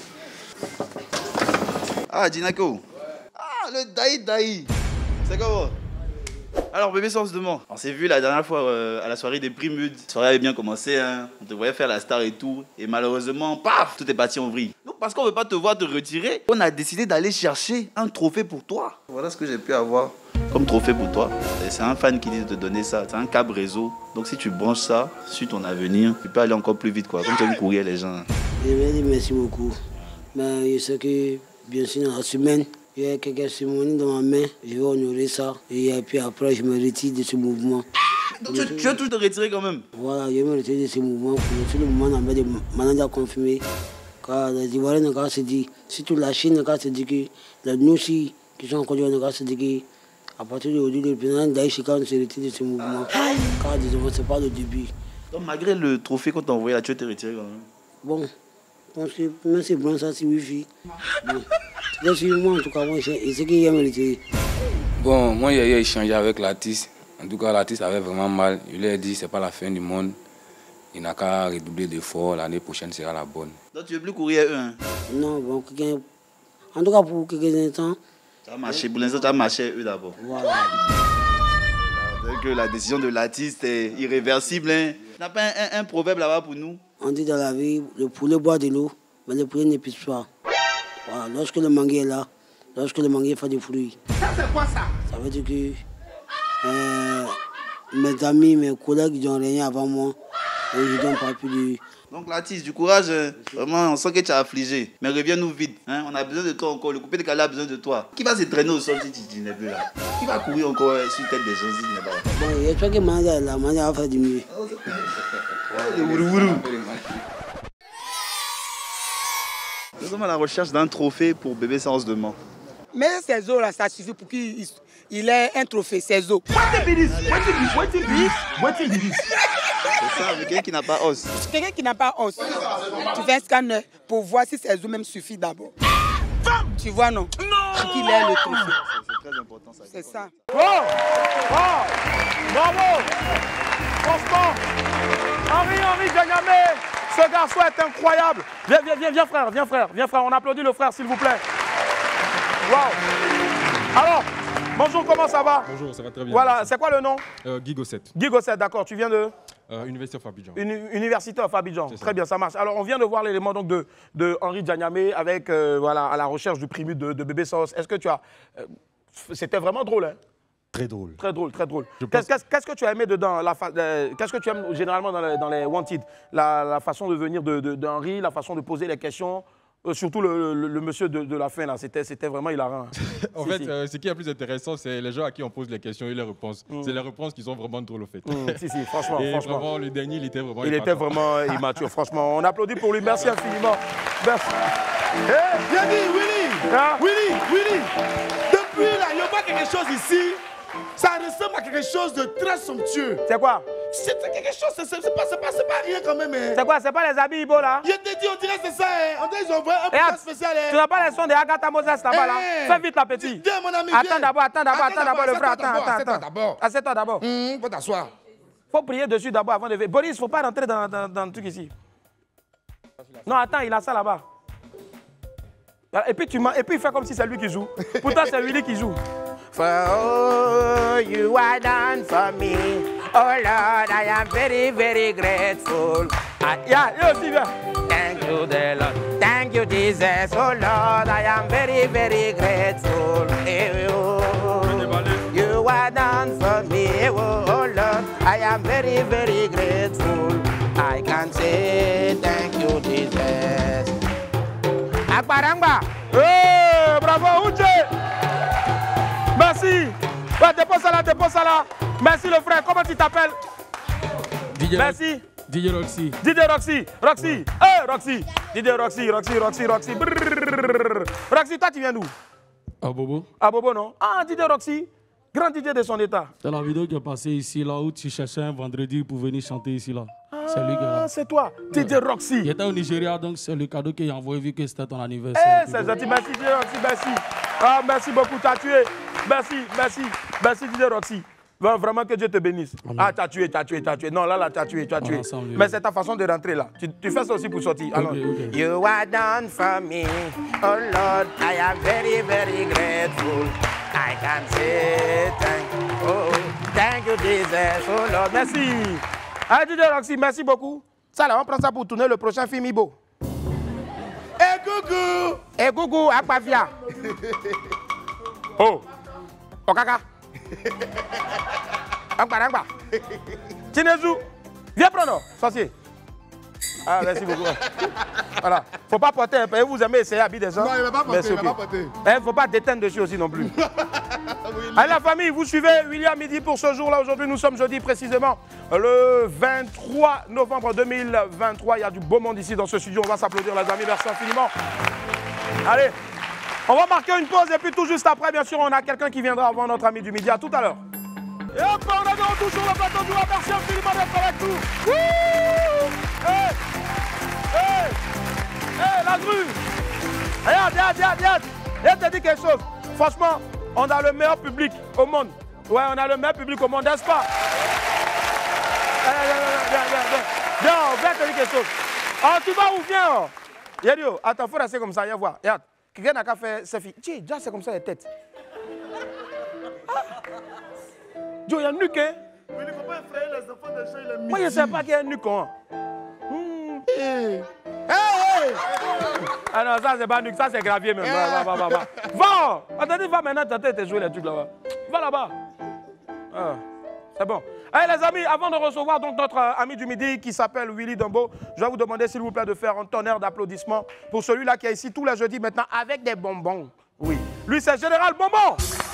Ah, Dinako. Ah, le Daï Daï. C'est comment? Alors, bébé sans os de main. On s'est vu la dernière fois euh, à la soirée des Primudes. La soirée avait bien commencé, hein. On te voyait faire la star et tout. Et malheureusement, paf, tout est parti en vrille. Donc, parce qu'on ne veut pas te voir te retirer, on a décidé d'aller chercher un trophée pour toi. Voilà ce que j'ai pu avoir comme trophée pour toi. C'est un fan qui dit de te donner ça. C'est un câble réseau. Donc, si tu branches ça sur ton avenir, tu peux aller encore plus vite, quoi. Comme tu aimes courir les gens. Je vais dire merci beaucoup. Mais je sais que, bien sûr, dans la semaine, il y a quelques cérémonies dans ma main, je vais honorer ça. Et puis après, je me retire de ce mouvement. Donc tu, tu veux tout te retirer quand même? Voilà, je vais me retirer de ce mouvement. Pour le moment, on a des managers confirmés. Car les Ivoiriens ne se dit, surtout la Chine ne se dit que, nous aussi, qui sont encore ne se dit qu'à partir d'aujourd'hui, le président d'Aïchika se retire de ce mouvement. Car disons, ce n'est pas le début. Donc malgré le trophée qu'on t'a envoyé là, tu veux te retirer quand même? Bon, je pense que même si bon, ça c'est Wi-Fi. Bon. Moi, en tout cas, moi, c'est ce qu'il y a mérité. Bon, moi, j'ai échangé avec l'artiste. En tout cas, l'artiste avait vraiment mal. Je lui ai dit, c'est pas la fin du monde. Il n'a qu'à redoubler d'efforts. L'année prochaine sera la bonne. Donc, tu ne veux plus courir eux, hein? Non, bon, en tout cas, pour quelques instants. Tu as marché, pour l'instant, tu as marché eux d'abord. Voilà. Donc, la décision de l'artiste est irréversible, hein? Tu n'as pas un, un, un proverbe là-bas pour nous? On dit dans la vie, le poulet boit de l'eau, mais le poulet n'épuise pas. Voilà, lorsque le manguier est là, lorsque le manguier fait des fruits. Ça, c'est quoi ça? Ça veut dire que euh, mes amis, mes collègues, ils n'ont rien avant moi. Et je donne pas plus de... Donc l'artiste, du courage, vraiment, on sent que tu as affligé. Mais reviens-nous vite, hein? On a besoin de toi encore. Le coupé de Calais a besoin de toi. Qui va se traîner au sol si tu n'es plus là? Qui va courir encore sur la tête des gens si tu n'es pas là? Bon, il y a toi qui m'a dit là, m'a dit à faire du mieux. Le wourou. Nous sommes à la recherche d'un trophée pour bébé sans os de main. Mais ces os là, ça suffit pour qu'il il ait un trophée, ces os. C'est ça, mais quelqu'un qui n'a pas os. Quelqu'un qui n'a pas os. Tu fais un scanner pour voir si ces os même suffisent d'abord. Tu vois, non? Non! Qu'il ait le trophée. C'est très important ça. C'est ça. Oh! Oh! Bravo! Franchement, Henri, Henri Djanyame, ce garçon est incroyable. Viens, viens, viens, viens frère, viens frère, viens frère. On applaudit le frère s'il vous plaît. Waouh! Alors, bonjour, comment ça va? Bonjour, ça va très bien. Voilà, c'est quoi le nom? euh, Guy Gosset. Guy Gosset, d'accord. Tu viens de? Euh, Université of Abidjan. Une, Université of Abidjan. Très bien, ça marche. Alors, on vient de voir l'élément donc de, de Henri Djanyame avec euh, voilà à la recherche du Primude de, de bébé sans os. Est-ce que tu as? Euh, C'était vraiment drôle, hein? Très drôle. Très drôle, très drôle. Qu'est-ce pense... qu que tu as aimé dedans? euh, Qu'est-ce que tu aimes généralement dans les, dans les Wanted? La, la façon de venir de, de, d'Henri, la façon de poser les questions. Euh, surtout le, le, le monsieur de, de la fin, là, c'était vraiment hilarant. En si, fait, si. Euh, ce qui est plus intéressant, c'est les gens à qui on pose les questions et les réponses. Mm. C'est les réponses qui sont vraiment drôles, au fait. Mm, si, si, franchement. Et franchement. vraiment, le dernier, il était vraiment Il épatant. était vraiment immature, franchement. On applaudit pour lui. Merci infiniment. Merci. Hey, bien dit, Willy. Hein? Willy, Willy. Depuis là, il y a pas quelque chose ici. Ça ressemble à quelque chose de très somptueux. C'est quoi? C'est quelque chose, c'est pas, pas, pas rien quand même. Hein. C'est quoi? C'est pas les habits Ibo là? Je te dis, on dirait que c'est ça. Hein. On dirait qu'ils ont envoyé un plat spécial. Hein. Tu n'as pas les sons de Agatha Moses là-bas là? Fais vite la petite. Viens mon ami, attends d'abord, attends d'abord, attends d'abord le frère. Attends, attends, attends. d'abord. Assieds-toi d'abord. Mmh, faut t'asseoir. Faut prier dessus d'abord avant de venir. Boris, il ne faut pas rentrer dans, dans, dans le truc ici. Non, attends, il a ça là-bas. Et puis, tu et puis il fait comme si c'est lui qui joue. Pourtant, c'est Willy qui joue. For all you are done for me, oh Lord, I am very, very grateful. I, yeah, yeah, aussi bien. Thank you, the Lord. Thank you, Jesus. Oh Lord, I am very, very grateful. You are done for me, oh Lord, I am very, very grateful. I can say thank you, Jesus. Akbarangba. Hey, bravo, Uche. Merci. Ouais, dépose ça là, dépose ça là. Merci le frère. Comment tu t'appelles? Merci. D J Roxy. D J Roxy. Roxy. Hey, Roxy. D J Roxy, Roxy, Roxy, Roxy. Brrr. Roxy, toi tu viens d'où? À Bobo. À Bobo, non? Ah, D J Roxy. Grand D J de son état. C'est la vidéo qui est passée ici, là où tu cherchais un vendredi pour venir chanter ici, là. C'est lui qui est là. Ah, c'est toi, D J Roxy. Il était au Nigeria, donc c'est le cadeau qu'il a envoyé vu que c'était ton anniversaire. Eh, c'est gentil. Merci, D J Roxy, merci. Ah, merci beaucoup, t'as tué. Merci, merci, merci, D J Roxy. Vraiment que Dieu te bénisse. Amen. Ah, t'as tué, t'as tué, t'as tué. Non, là, là, t'as tué, t'as tué. Ensemble, mais c'est ta façon de rentrer là. Tu, tu fais ça aussi pour sortir. Alors, okay, okay. You are done for me. Oh Lord, I am very, very grateful. I can say thank you. Oh, thank you, Jesus. Oh Lord, merci. Ah, D J Roxy, merci beaucoup. Ça là, on prend ça pour tourner le prochain film Ibo. Eh, coucou. Eh, coucou, Akpavia. Oh, Okaka. Angba, Angba. Tinezu, viens prendre, sorcier. Ah, merci beaucoup. Voilà. Faut pas porter, vous aimez essayer d'habiller des gens. Non, il ne va pas porter, merci, il ne va okay. pas porter. Il ne faut pas déteindre dessus aussi non plus. Allez la famille, vous suivez William Midi pour ce jour-là. Aujourd'hui, nous sommes jeudi précisément le vingt-trois novembre deux mille vingt-trois. Il y a du beau monde ici dans ce studio. On va s'applaudir les amis, merci infiniment. Allez, on va marquer une pause et puis tout juste après, bien sûr, on a quelqu'un qui viendra avant notre ami du midi. À tout à l'heure. Et hop, on est de retour sur le plateau du roi. Merci infiniment d'être avec nous. Wouh! Hey! Hey! Hey, la grue! Regarde, regarde, regarde, regarde. Je te dis quelque chose. Franchement, on a le meilleur public au monde. Ouais, on a le meilleur public au monde, n'est-ce pas? Viens, viens, viens, viens. Viens, viens te dire quelque chose. Oh, tu vas où? Viens. Yadio, attends, il faut rester comme ça, viens voir. Regarde, quelqu'un n'a qu'à faire ses filles. Tiens, déjà, c'est comme ça les têtes. Ah. Joe, il y a un nuque, hein? Oui, il ne faut pas effrayer les enfants des gens, il est midi. Moi, je ne sais pas qu'il y a un nuque, hein? Mmh. Hey! Hey! Ah non, ça, c'est pas nuque, ça, c'est gravier même. Va, va, va, va. Va! Attendez, va maintenant tenter de jouer les trucs là-bas. Va là-bas. Ah, c'est bon. Allez, les amis, avant de recevoir donc notre euh, ami du midi qui s'appelle Willy Dumbo, je vais vous demander, s'il vous plaît, de faire un tonnerre d'applaudissements pour celui-là qui est ici tous les jeudis maintenant avec des bonbons. Oui. Lui, c'est Général Bonbon.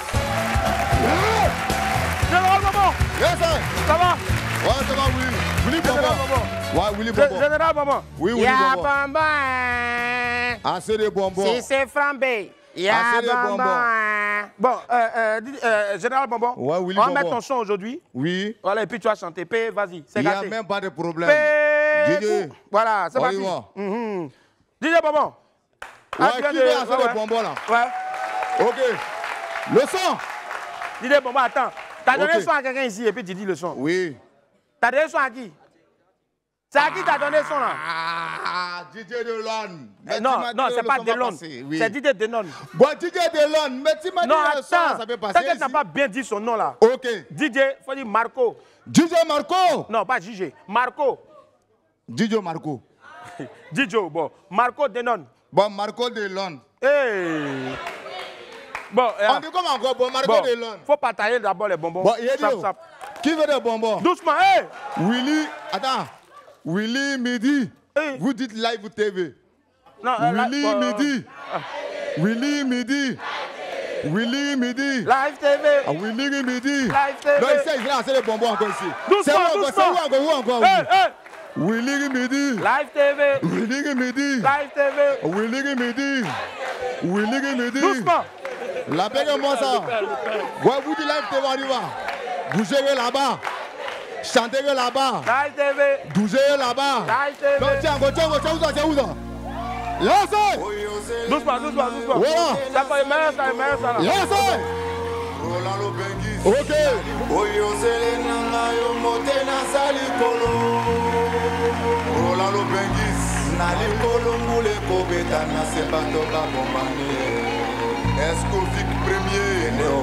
Général Bonbon. Yes, sir. Ça va? Ouais, ça va, Willy. Willy Bonbon. Ouais, Willy Bonbon. Général Bonbon. Oui, Willy Bonbon. Bonbon. Assez de bonbons. Si c'est flambé. Y'a Assez de bonbons. Bon, euh, euh, euh, Général Bonbon, ouais, Willy on va Bonbon. mettre ton son aujourd'hui. Oui. Voilà, et puis tu vas chanter. P, vas-y, c'est Il n'y a cassé. même pas de problème. P, D J. voilà, c'est parti. Mm-hmm. D J Bonbon. Ouais, Ah, qui de... veut assez ouais, de ouais. bonbons là? Ouais. Ok. Le son. D J Bonbon, attends. T'as donné Ok. le son à quelqu'un ici et puis tu dis le son. Oui. T'as donné le son à qui? C'est à qui t'as donné le son là? Ah, D J Delon. Euh, non, non, c'est pas Delon. Oui. C'est D J Delon. Bon, D J Delon, mais tu m'as dit Non, le son, attends. ça peut passer T'inquiète, ici. t'as pas bien dit son nom là. Ok. D J, faut dire Marco. D J Marco. Non, pas J J. Marco. D J Marco. D J, bon. Marco Denon. Bon, Marco Delon. Hey. Bon, on dit comment encore? Bon, Marco bon, Delon. faut partager d'abord les bonbons. Bon, il a dit, Sap, sap. qui veut des bonbons? Doucement, hé! Willy, attends. Willy Midi. Hey. Vous dites live T V. Non, euh, la- Willy euh, Midi. Willy Midi. Willy Midi. Live T V. Ah, Willy Midi. Live T V. Non, ici, il a lancé les bonbons encore ici. Doucement, C'est où encore, doucement. c'est où encore, où encore? Hey, hey. Willy Midi. Live T V. Willy Midi. Live T V. Willy Midi. Willy Midi. Doucement. La paix et moi ça. Ouais, vous dites live T V, on y va. Bougez là-bas. Chantez là-bas. Live T V. Bougez là-bas. Live T V. Non, tiens, tiens, tiens, tiens, où ça, tiens, où ça? Lancez. Doucement, doucement, doucement. Voilà. Ça va être meilleur, ça va être meilleur, ça là. Lancez. Ok. Rolando Bengis Nali Kolombule Kobeta na sebato ba bombane Escovic premier Neo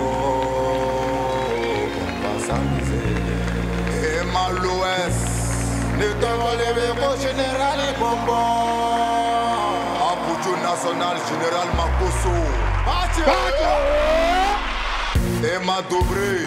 Pasamize Emma Loes Neto Levego Général Bonbon Abujo National Général Makoso Emma Dobré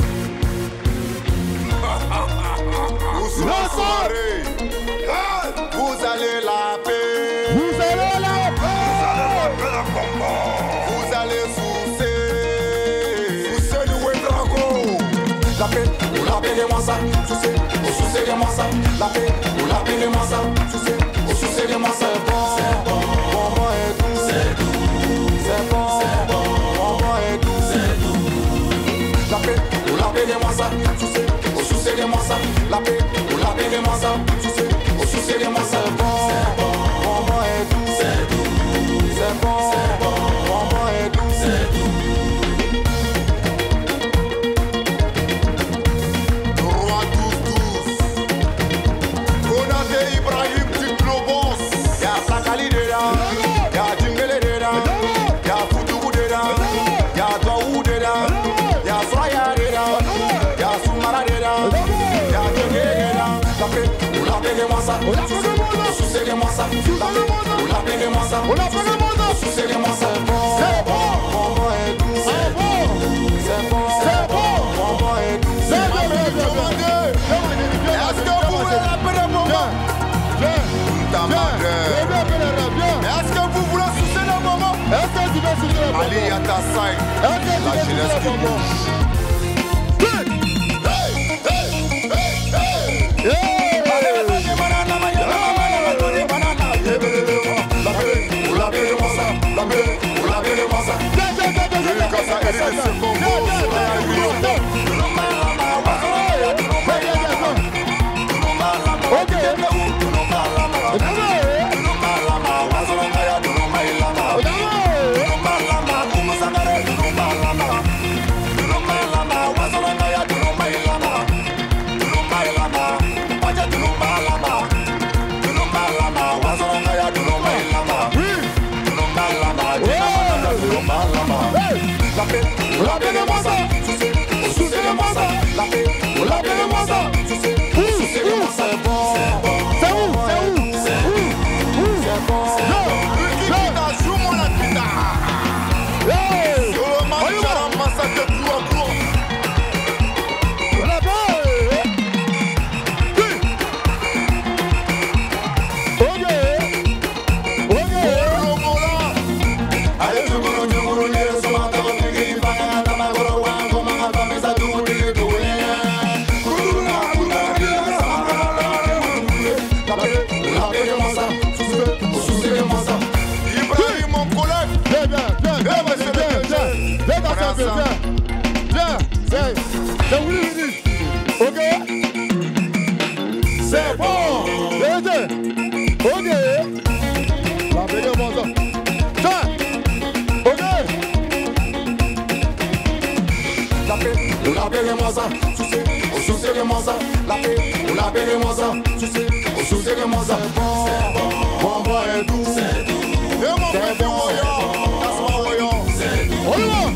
Vous allez la paix. Vous allez la paix. Vous allez soucer. Soucer du Ouedrago. La paix, ou la paix de moi ça. Soucer, au soucer de moi ça. La paix, ou la paix de moi ça. Soucer, au soucer de moi ça. C'est bon, c'est bon. Bonbon est doux. C'est doux. C'est bon, c'est bon. Bonbon est doux. C'est doux. La paix, ou la paix de moi ça. Soucer, au soucer de moi ça. La paix, ou la paix de moi ça. Soucer, au soucer de moi ça. C'est bon, c'est bon. Bonbon est doux. C'est doux. C'est bon, c'est bon. Bonbon est doux. C'est doux. Roi douze douze. Konaté Ibrahim Tiklobos. Y'a Sakali dedans. Y'a Djingele dedans. Y'a Foutougou dedans. Y'a Douaou dedans. Y'a Soya dedans. Y'a Soumara dedans. Y'a Djingele dedans. La paix, ou la paix de moi ça. Soucez de moi ça. La paix, ou la paix de moi ça. Soucez de moi ça. C'est bon. Bonbon est doux. C'est bon. C'est bon. C'est bon. Bonbon est doux. C'est bon. Est-ce que vous voulez la paix de bonbon? Ta madre. Est-ce que vous voulez soucier de bonbon? Est-ce que tu veux soucier de bonbon? Allez, à ta saille. La jeunesse qui bouge. La paix, la paix de moi ça, souci de moi ça. La paix, la paix de moi ça, souci de moi ça. C'est bon, c'est où, c'est où, c'est où, c'est bon, c'est bon. Qui joue mon la guitare. Sur le match à la masse de coup à coup. La paix. Ok, ok. Allez, tout le monde, tout le monde, ce matin. C'est Willy Midi. Ok. C'est bon. Ok. La paix de moi ça. Tiens. Ok. La paix, ou la paix de moi ça. Souci, au souci de moi ça. La paix, ou la paix de moi ça. Souci, au souci de moi ça. C'est bon. Bonbon est doux. C'est doux. Et mon frère c'est voyant. Casse-moi voyant. C'est doux. On y va.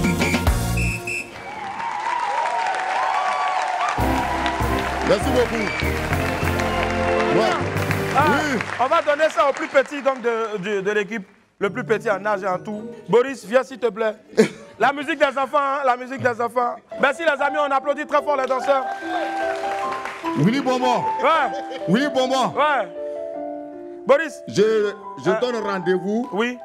Merci beaucoup. Ouais. Ah, oui. On va donner ça au plus petit donc, de, de, de l'équipe. Le plus petit en âge et en tout. Boris, viens s'il te plaît. La musique des enfants, hein, la musique des enfants. Merci les amis, on applaudit très fort les danseurs. Willy Bonbon. Ouais. Willy Bonbon. Ouais. Boris. Je, je Euh, donne rendez-vous. Oui.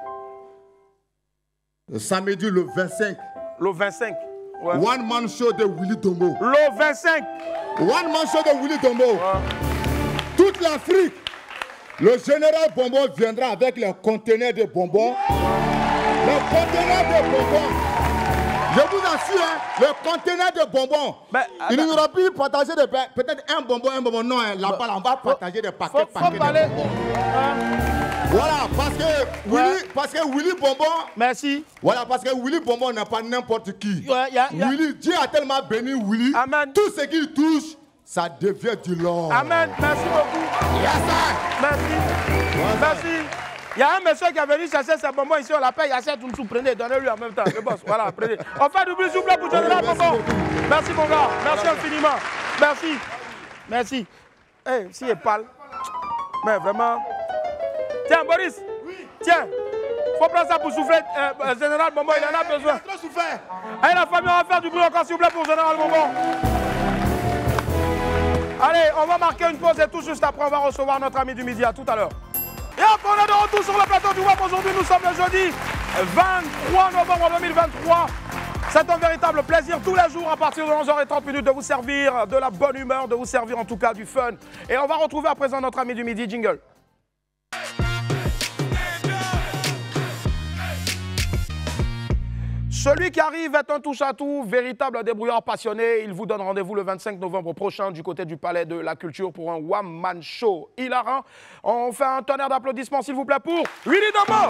Samedi le vingt-cinq. Le vingt-cinq. Ouais. One Man Show de Willy Dombo. Le vingt-cinq. One Man Show de Willy Dombo. Ouais. Toute l'Afrique. Le général Bonbon viendra avec les conteneurs de bonbons. Les conteneurs de bonbons. Je vous assure, hein, le conteneur de bonbons. Ben, il ben, nous aura pu partager des, peut-être un bonbon, un bonbon. Non, hein, là-bas, on va partager des paquets. Faut, paquets faut parler. de bonbons. Voilà, parce que Willy, ouais. parce que Willy Bonbon. Merci. Voilà, parce que Willy Bonbon n'est pas n'importe qui. Ouais, y a, y a... Willy, Dieu a tellement béni Willy. Amen. Tout ce qu'il touche, ça devient du l'or. Amen. Merci beaucoup. Yes, Merci. Yes, Merci. Il y a un monsieur qui est venu chercher ses bonbons ici, on l'appelle Yacet Toumsou, prenez, donnez-lui en même temps. Le boss, voilà, prenez. On fait du bruit, s'il vous plaît, pour Général Bonbon. Merci, mon gars. Merci infiniment. Merci. Merci. Eh, hey, si il parle. Mais vraiment. Tiens, Boris. Oui. Tiens. Faut prendre ça pour souffler. Euh, euh, Général Bonbon, il en a besoin. Il a trop souffert. Allez, la famille, on va faire du bruit encore, s'il vous plaît, pour Général Bonbon. Allez, on va marquer une pause et tout juste après, on va recevoir notre ami du midi. À tout à l'heure. Et après, on est de retour sur le plateau du web. Aujourd'hui, nous sommes le jeudi vingt-trois novembre deux mille vingt-trois. C'est un véritable plaisir tous les jours à partir de onze heures trente de vous servir de la bonne humeur, de vous servir en tout cas du fun. Et on va retrouver à présent notre ami du midi, Jingle. Celui qui arrive est un touche-à-tout, véritable débrouillard passionné. Il vous donne rendez-vous le vingt-cinq novembre prochain du côté du Palais de la Culture pour un one-man show hilarant. On fait un tonnerre d'applaudissements, s'il vous plaît, pour Willy Dombo.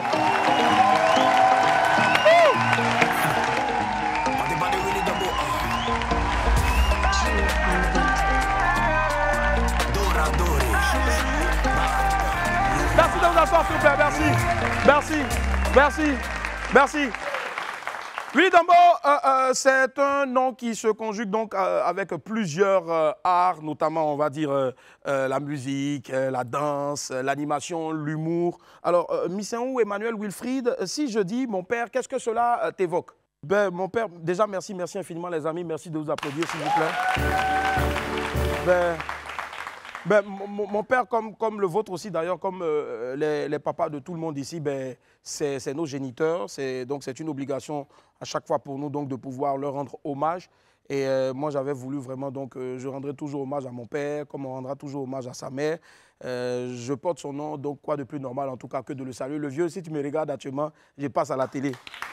Merci de vous asseoir, s'il vous plaît. Merci. Merci. Merci. Merci. Willy Dombo, euh, euh, c'est un nom qui se conjugue donc euh, avec plusieurs euh, arts, notamment, on va dire, euh, euh, la musique, euh, la danse, euh, l'animation, l'humour. Alors, euh, Misséon Emmanuel Wilfried, si je dis mon père, qu'est-ce que cela euh, t'évoque? Ben, mon père, déjà, merci, merci infiniment, les amis. Merci de vous applaudir, s'il vous plaît. Ben, ben, mon, mon père, comme, comme le vôtre aussi, d'ailleurs, comme euh, les, les papas de tout le monde ici, ben, c'est nos géniteurs. Donc, c'est une obligation à chaque fois pour nous donc, de pouvoir leur rendre hommage. Et euh, moi, j'avais voulu vraiment, donc, euh, je rendrai toujours hommage à mon père, comme on rendra toujours hommage à sa mère. Euh, je porte son nom, donc quoi de plus normal, en tout cas, que de le saluer. Le vieux, si tu me regardes actuellement, je passe à la télé.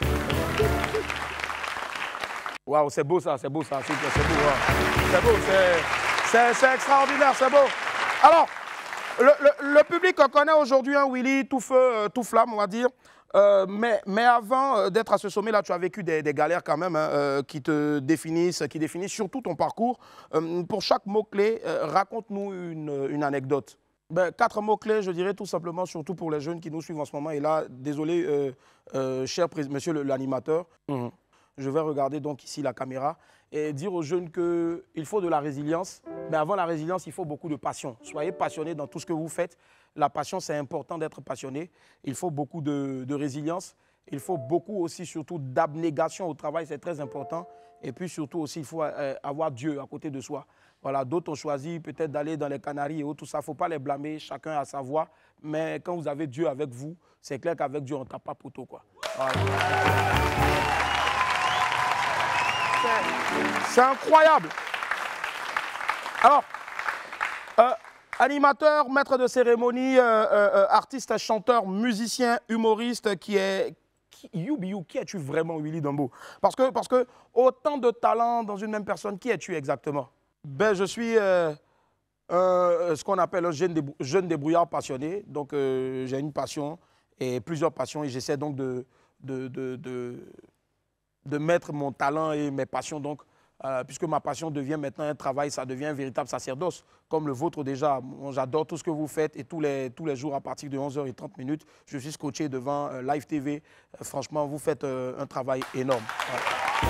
Waouh, c'est beau ça, c'est beau ça, c'est beau, c'est beau, c'est extraordinaire, c'est beau. Alors, le, le, le public connaît aujourd'hui un Willy tout feu, euh, tout flamme, on va dire. Euh, mais, mais avant euh, d'être à ce sommet-là, tu as vécu des, des galères quand même hein, euh, qui te définissent, qui définissent surtout ton parcours. Euh, pour chaque mot-clé, euh, raconte-nous une, une anecdote. Ben, quatre mots-clés, je dirais tout simplement, surtout pour les jeunes qui nous suivent en ce moment. Et là, désolé, euh, euh, cher monsieur l'animateur, mmh. je vais regarder donc ici la caméra et dire aux jeunes qu'il faut de la résilience. Mais avant la résilience, il faut beaucoup de passion. Soyez passionnés dans tout ce que vous faites. La passion, c'est important d'être passionné. Il faut beaucoup de, de résilience. Il faut beaucoup aussi, surtout, d'abnégation au travail. C'est très important. Et puis, surtout aussi, il faut euh, avoir Dieu à côté de soi. Voilà, d'autres ont choisi peut-être d'aller dans les Canaries et autres, tout ça. Il ne faut pas les blâmer. Chacun a sa voie. Mais quand vous avez Dieu avec vous, c'est clair qu'avec Dieu, on ne tape pas poteau, quoi. Voilà. C'est incroyable. Alors, euh, animateur, maître de cérémonie, euh, euh, artiste, chanteur, musicien, humoriste, qui est... Qui, you, you, qui es-tu vraiment, Willy Dombo? Parce que, parce que autant de talents dans une même personne, qui es-tu exactement? Ben, je suis euh, euh, ce qu'on appelle un jeune, débrou jeune débrouillard passionné. Donc, euh, j'ai une passion et plusieurs passions et j'essaie donc de... de, de, de de mettre mon talent et mes passions, donc, euh, puisque ma passion devient maintenant un travail, ça devient un véritable sacerdoce, comme le vôtre déjà. J'adore tout ce que vous faites et tous les, tous les jours à partir de onze heures trente, je suis scotché devant euh, Live T V. Euh, franchement, vous faites euh, un travail énorme. Ouais.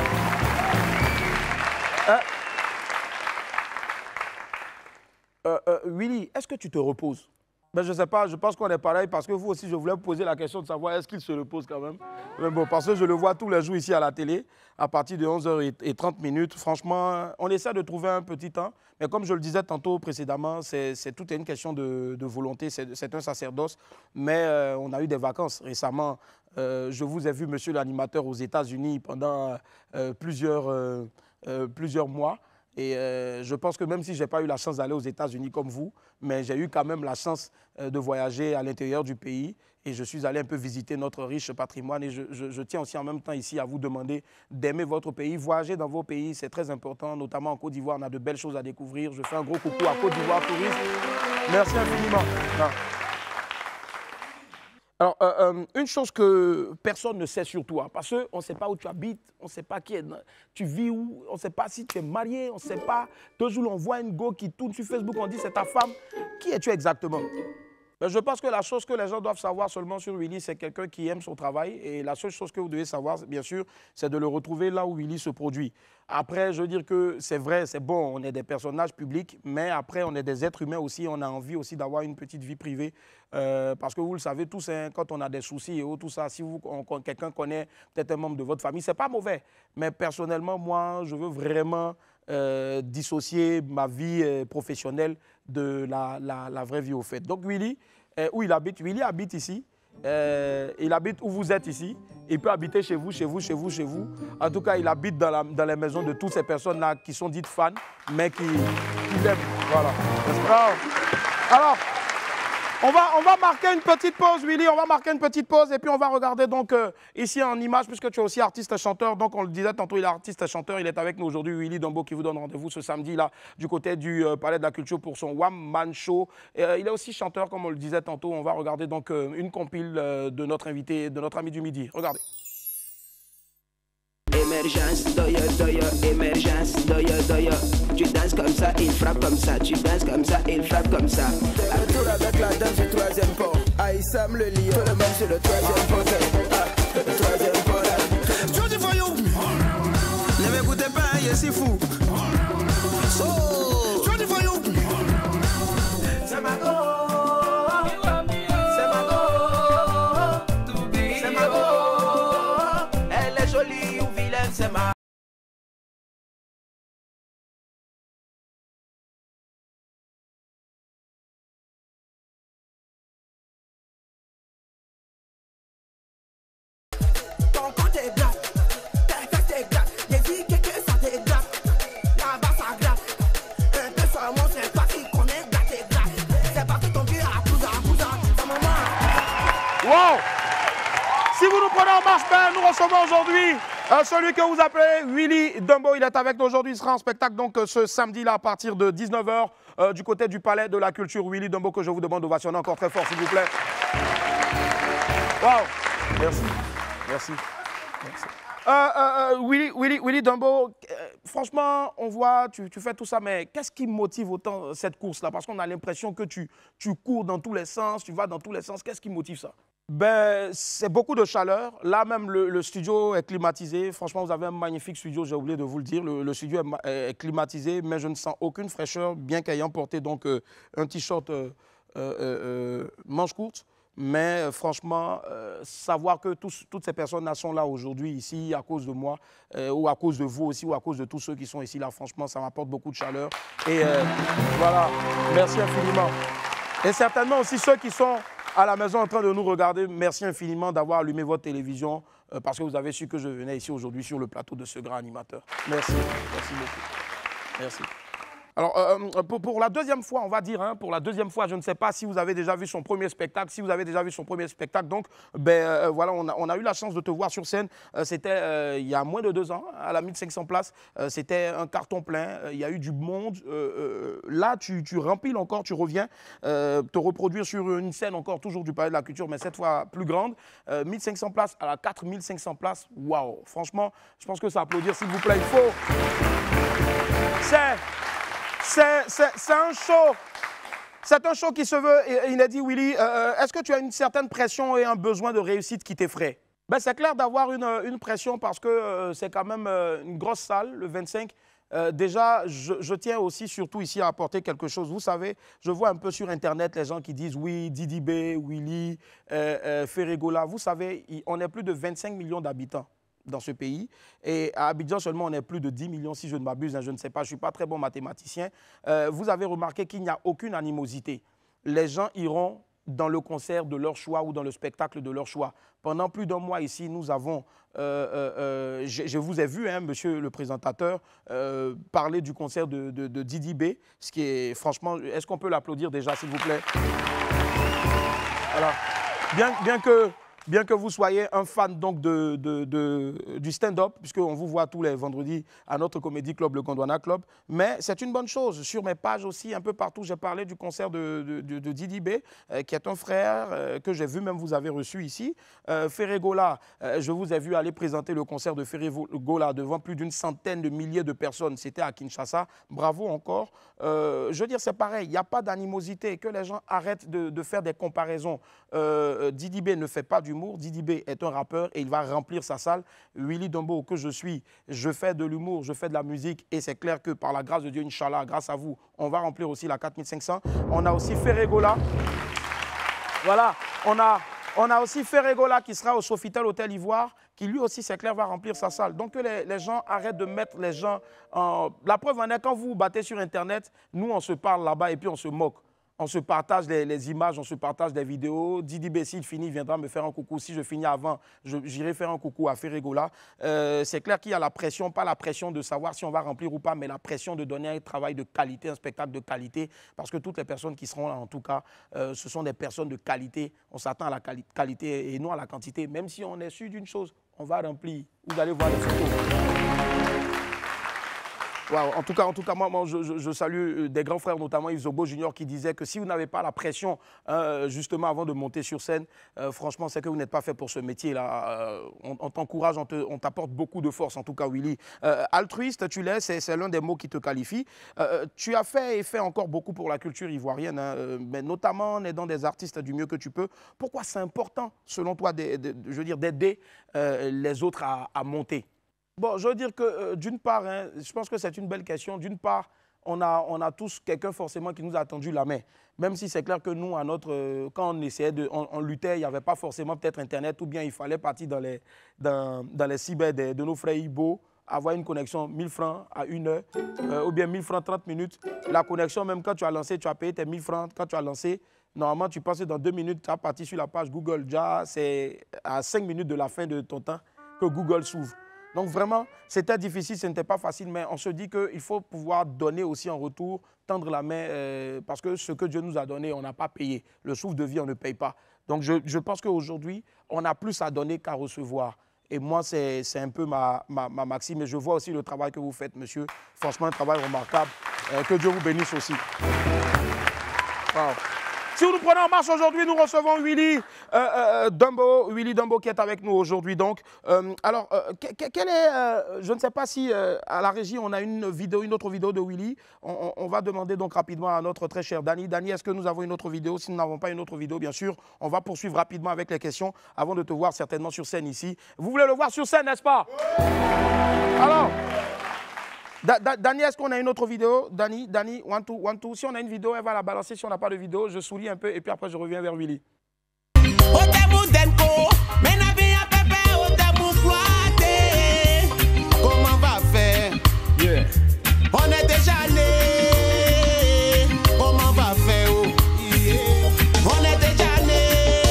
Euh, euh, euh, Willy, est-ce que tu te reposes? Ben, je ne sais pas, je pense qu'on est pareil parce que vous aussi, je voulais vous poser la question de savoir est-ce qu'il se repose quand même. Mais bon, parce que je le vois tous les jours ici à la télé, à partir de onze heures trente. Franchement, on essaie de trouver un petit temps. Mais comme je le disais tantôt précédemment, c'est toute une question de, de volonté, c'est un sacerdoce. Mais euh, on a eu des vacances récemment. Euh, je vous ai vu, monsieur l'animateur, aux États-Unis pendant euh, plusieurs, euh, euh, plusieurs mois. Et euh, je pense que même si je n'ai pas eu la chance d'aller aux États-Unis comme vous, mais j'ai eu quand même la chance euh, de voyager à l'intérieur du pays. Et je suis allé un peu visiter notre riche patrimoine. Et je, je, je tiens aussi en même temps ici à vous demander d'aimer votre pays. Voyager dans vos pays, c'est très important. Notamment en Côte d'Ivoire, on a de belles choses à découvrir. Je fais un gros coucou à Côte d'Ivoire Tourisme. Merci infiniment. Non. Alors, euh, euh, une chose que personne ne sait sur toi, parce qu'on ne sait pas où tu habites, on ne sait pas qui est, tu vis où, on ne sait pas si tu es marié, on ne sait pas. Deux jours, on voit une go qui tourne sur Facebook, on dit c'est ta femme. Qui es-tu exactement? Ben, je pense que la chose que les gens doivent savoir seulement sur Willy, c'est quelqu'un qui aime son travail. Et la seule chose que vous devez savoir, bien sûr, c'est de le retrouver là où Willy se produit. Après, je veux dire que c'est vrai, c'est bon, on est des personnages publics, mais après, on est des êtres humains aussi. On a envie aussi d'avoir une petite vie privée. Euh, parce que vous le savez tous, hein, quand on a des soucis et tout ça, si quelqu'un connaît peut-être un membre de votre famille, c'est pas mauvais. Mais personnellement, moi, je veux vraiment euh, dissocier ma vie euh, professionnelle de la, la, la vraie vie au fait. Donc, Willy, euh, où il habite? Willy habite ici. Euh, il habite où vous êtes ici. Il peut habiter chez vous, chez vous, chez vous, chez vous. En tout cas, il habite dans, la, dans les maisons de toutes ces personnes-là qui sont dites fans, mais qui, qui l'aiment. Voilà. Alors, on va, on va marquer une petite pause, Willy. On va marquer une petite pause et puis on va regarder donc euh, ici en image, puisque tu es aussi artiste-chanteur. Donc, on le disait tantôt, il est artiste-chanteur. Il est avec nous aujourd'hui, Willy Dembo, qui vous donne rendez-vous ce samedi-là du côté du euh, Palais de la Culture pour son One Man Show. Euh, il est aussi chanteur, comme on le disait tantôt. On va regarder donc euh, une compile euh, de notre invité, de notre ami du midi. Regardez. Émergence, doya, doya, émergence, doya, doya. Tu danses comme ça, il frappe comme ça. Tu danses comme ça, il frappe comme ça. Un tour avec la danse du troisième pont. Aïssam le lion, tout le monde sur le troisième pont. Ah, le troisième pont là. Johnny Voyou. Ne m'écoutez pas, je suis fou. Oh, Johnny Voyou. C'est ma go. C'est ma... Ton compte est grave, tes fesses est grave, j'ai dit que ça t'est grave, là-bas ça grave, un peu sur moi c'est pas qui connaît grave, t'es grave, c'est pas que ton pied à pouza, à pouza, ta maman. Wow! Si vous nous prenez en marche, ben, nous recevons aujourd'hui Euh, celui que vous appelez Willy Dembo, il est avec nous aujourd'hui, il sera en spectacle donc euh, ce samedi-là à partir de dix-neuf heures euh, du côté du Palais de la Culture. Willy Dembo, que je vous demande d'ovationner encore très fort, s'il vous plaît. Wow, merci, merci. merci. Euh, euh, Willy, Willy, Willy Dembo, euh, franchement, on voit, tu, tu fais tout ça, mais qu'est-ce qui motive autant cette course-là? Parce qu'on a l'impression que tu, tu cours dans tous les sens, tu vas dans tous les sens. Qu'est-ce qui motive ça? Ben, c'est beaucoup de chaleur. Là, même, le, le studio est climatisé. Franchement, vous avez un magnifique studio, j'ai oublié de vous le dire. Le, le studio est, est climatisé, mais je ne sens aucune fraîcheur, bien qu'ayant porté donc, euh, un t-shirt euh, euh, euh, manche courte. Mais euh, franchement, euh, savoir que tous, toutes ces personnes-là sont là aujourd'hui, ici, à cause de moi, euh, ou à cause de vous aussi, ou à cause de tous ceux qui sont ici, là, franchement, ça m'apporte beaucoup de chaleur. Et euh, voilà, merci infiniment. Et certainement aussi ceux qui sont à la maison en train de nous regarder, merci infiniment d'avoir allumé votre télévision euh, parce que vous avez su que je venais ici aujourd'hui sur le plateau de ce grand animateur. Merci, merci beaucoup. Merci. Alors, euh, pour, pour la deuxième fois, on va dire, hein, pour la deuxième fois, je ne sais pas si vous avez déjà vu son premier spectacle. Si vous avez déjà vu son premier spectacle, donc, ben, euh, voilà, on a, on a eu la chance de te voir sur scène. Euh, C'était euh, il y a moins de deux ans, à la mille cinq cents places. Euh, C'était un carton plein. Euh, il y a eu du monde. Euh, euh, là, tu, tu rempiles encore, tu reviens euh, te reproduire sur une scène encore, toujours du Palais de la Culture, mais cette fois plus grande. Euh, mille cinq cents places à la quatre mille cinq cents places. Waouh! Franchement, je pense que c'est à applaudir, s'il vous plaît. Il faut. C'est. C'est un show, c'est un show qui se veut inédit, Willy. Euh, Est-ce que tu as une certaine pression et un besoin de réussite qui t'effraie? Ben, c'est clair d'avoir une, une pression parce que euh, c'est quand même euh, une grosse salle, le vingt-cinq. Euh, déjà, je, je tiens aussi surtout ici à apporter quelque chose. Vous savez, je vois un peu sur Internet les gens qui disent oui, Didi B, Willy, euh, euh, Ferregola. Vous savez, on est plus de vingt-cinq millions d'habitants dans ce pays. Et à Abidjan seulement, on est plus de dix millions, si je ne m'abuse. Hein, je ne sais pas, je ne suis pas très bon mathématicien. Euh, vous avez remarqué qu'il n'y a aucune animosité. Les gens iront dans le concert de leur choix ou dans le spectacle de leur choix. Pendant plus d'un mois ici, nous avons, euh, euh, euh, je, je vous ai vu, hein, monsieur le présentateur, euh, parler du concert de, de, de Didi B, ce qui est franchement, est-ce qu'on peut l'applaudir déjà, s'il vous plaît? Alors, bien, bien que... Bien que vous soyez un fan donc de, de, de, du stand-up, puisqu'on vous voit tous les vendredis à notre comédie club, le Gondwana Club, mais c'est une bonne chose. Sur mes pages aussi, un peu partout, j'ai parlé du concert de, de, de, de Didi B, euh, qui est un frère euh, que j'ai vu, même vous avez reçu ici. Euh, Ferregola, euh, je vous ai vu aller présenter le concert de Ferregola devant plus d'une centaine de milliers de personnes. C'était à Kinshasa. Bravo encore. Euh, je veux dire, c'est pareil, il n'y a pas d'animosité, que les gens arrêtent de, de faire des comparaisons. Euh, Didi B ne fait pas d'humour. Didi B est un rappeur et il va remplir sa salle. Willy Dombo, que je suis, je fais de l'humour, je fais de la musique et c'est clair que par la grâce de Dieu, Inch'Allah, grâce à vous, on va remplir aussi la quatre mille cinq cents. On a aussi Ferregola. Voilà, on a, on a aussi Ferregola qui sera au Sofitel Hôtel Ivoire, qui lui aussi, c'est clair, va remplir sa salle. Donc que les, les gens arrêtent de mettre les gens en... La preuve en est, quand vous vous battez sur Internet, nous, on se parle là-bas et puis on se moque. On se partage les, les images, on se partage des vidéos. Didi B, s'il finit, il viendra me faire un coucou. Si je finis avant, j'irai faire un coucou à Ferregola. Euh, c'est clair qu'il y a la pression, pas la pression de savoir si on va remplir ou pas, mais la pression de donner un travail de qualité, un spectacle de qualité. Parce que toutes les personnes qui seront là, en tout cas, euh, ce sont des personnes de qualité. On s'attend à la quali qualité et non à la quantité. Même si on est sûr d'une chose, on va remplir. Vous allez voir les photos. Wow. En tout cas, en tout cas moi, moi je, je, je salue des grands frères, notamment Yves Zobo Junior, qui disait que si vous n'avez pas la pression, euh, justement, avant de monter sur scène, euh, franchement, c'est que vous n'êtes pas fait pour ce métier-là. Euh, on on t'encourage, on t'apporte beaucoup de force, en tout cas, Willy. Euh, altruiste, tu l'es, c'est l'un des mots qui te qualifie. Euh, tu as fait et fait encore beaucoup pour la culture ivoirienne, hein, mais notamment en aidant des artistes du mieux que tu peux. Pourquoi c'est important, selon toi, de, de, de, je veux dire, d'aider euh, les autres à, à monter? Bon, je veux dire que, euh, d'une part, hein, je pense que c'est une belle question. D'une part, on a, on a tous quelqu'un forcément qui nous a tendu la main. Même si c'est clair que nous, à notre, euh, quand on essayait, de, on, on luttait, il n'y avait pas forcément peut-être Internet, ou bien il fallait partir dans les, dans, dans les cyber de, de nos frères Ibo, avoir une connexion mille francs à une heure, euh, ou bien mille francs trente minutes. La connexion, même quand tu as lancé, tu as payé tes mille francs. Quand tu as lancé, normalement, tu penses que dans deux minutes, tu as parti sur la page Google. Déjà, c'est à cinq minutes de la fin de ton temps que Google s'ouvre. Donc vraiment, c'était difficile, ce n'était pas facile, mais on se dit qu'il faut pouvoir donner aussi en retour, tendre la main, euh, parce que ce que Dieu nous a donné, on n'a pas payé. Le souffle de vie, on ne paye pas. Donc je, je pense qu'aujourd'hui, on a plus à donner qu'à recevoir. Et moi, c'est un peu ma, ma, ma maxime. Et je vois aussi le travail que vous faites, monsieur. Franchement, un travail remarquable. Euh, que Dieu vous bénisse aussi. Wow. Si vous nous prenez en marche aujourd'hui, nous recevons Willy euh, euh, Dombo, Willy Dombo qui est avec nous aujourd'hui. Donc, euh, alors, euh, quel est, euh, je ne sais pas si euh, à la régie on a une vidéo, une autre vidéo de Willy. On, on va demander donc rapidement à notre très cher Dani. Dani, est-ce que nous avons une autre vidéo? Si nous n'avons pas une autre vidéo, bien sûr, on va poursuivre rapidement avec les questions avant de te voir certainement sur scène ici. Vous voulez le voir sur scène, n'est-ce pas? Alors. Da, da, Dani, est-ce qu'on a une autre vidéo? Dani, Dani, one, two, one, two. Si on a une vidéo, elle va la balancer. Si on n'a pas de vidéo, je souris un peu et puis après je reviens vers Willy. Comment va faire? Yeah. On est déjà né. Comment va faire? Oh? Yeah. On est déjà né.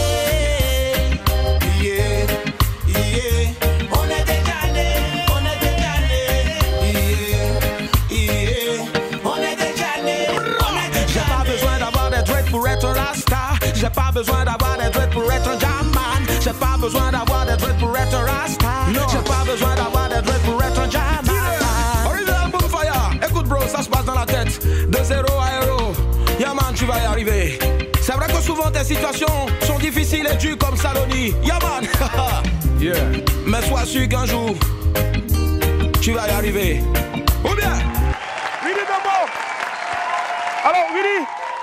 Yeah. Yeah. On est déjà né. On est déjà né. Yeah. Yeah. On est déjà né. J'ai pas besoin d'avoir des dreads pour être un rasta. J'ai pas besoin d'avoir des dreads pour être un jaman. J'ai pas besoin d'avoir des dreads pour être un rasta. J'ai pas besoin d'avoir des dreads pour être un jaman. Original Boomfire. Écoute bro, ça se passe dans la tête. De zéro à héros. Yaman, tu vas y arriver. C'est vrai que souvent tes situations sont difficiles et dures comme Saloni. Yaman. Yeah. Mais sois sûr qu'un jour, tu vas y arriver. Ou bien Willy Dombo. Alors Willy,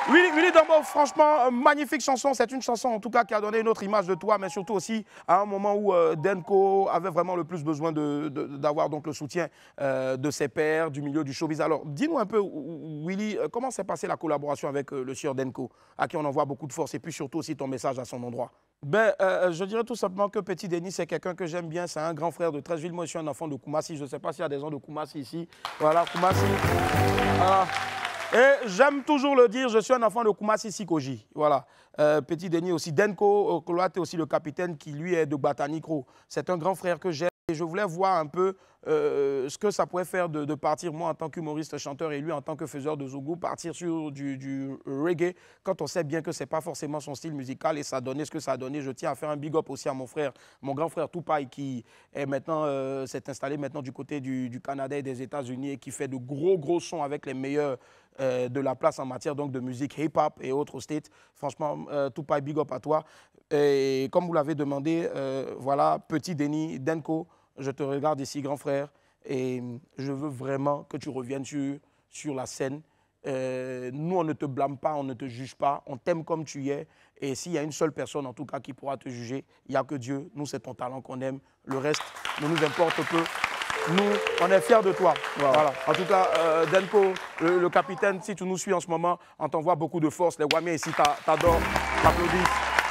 Willy, Willy Dambo, franchement, magnifique chanson. C'est une chanson en tout cas qui a donné une autre image de toi, mais surtout aussi à un moment où euh, Denko avait vraiment le plus besoin d'avoir donc le soutien euh, de ses pairs, du milieu du showbiz. Alors, dis-nous un peu, Willy, euh, comment s'est passée la collaboration avec euh, le sieur Denko, à qui on envoie beaucoup de force, et puis surtout aussi ton message à son endroit? Ben, euh, je dirais tout simplement que Petit Denis, c'est quelqu'un que j'aime bien. C'est un grand frère de Treichville. Moi, je suis un enfant de Koumassi. Je ne sais pas s'il y a des gens de Koumassi ici. Voilà, Koumassi. Voilà. Et j'aime toujours le dire, je suis un enfant de Koumassi Sikoji. Voilà. Euh, Petit Denis aussi. Denko Koloate est aussi le capitaine qui, lui, est de Batanikro. C'est un grand frère que j'aime. Et je voulais voir un peu euh, ce que ça pouvait faire de, de partir, moi, en tant qu'humoriste chanteur, et lui, en tant que faiseur de zougou, partir sur du, du reggae, quand on sait bien que ce n'est pas forcément son style musical, et ça a donné ce que ça a donné. Je tiens à faire un big up aussi à mon frère, mon grand frère Tupac, qui est maintenant, euh, s'est installé maintenant du côté du, du Canada et des États-Unis, et qui fait de gros, gros sons avec les meilleurs euh, de la place en matière donc, de musique hip-hop et autres states. Franchement, euh, Tupac, big up à toi. Et comme vous l'avez demandé, euh, voilà, Petit Denis, Denko, je te regarde ici, grand frère, et je veux vraiment que tu reviennes sur, sur la scène. Euh, nous, on ne te blâme pas, on ne te juge pas, on t'aime comme tu es. Et s'il y a une seule personne, en tout cas, qui pourra te juger, il n'y a que Dieu. Nous, c'est ton talent qu'on aime. Le reste ne nous importe peu. Nous, on est fiers de toi. Wow. Voilà. En tout cas, euh, Denko, le, le capitaine, si tu nous suis en ce moment, on t'envoie beaucoup de force. Les Wamiens ici t'adorent, t'applaudissent.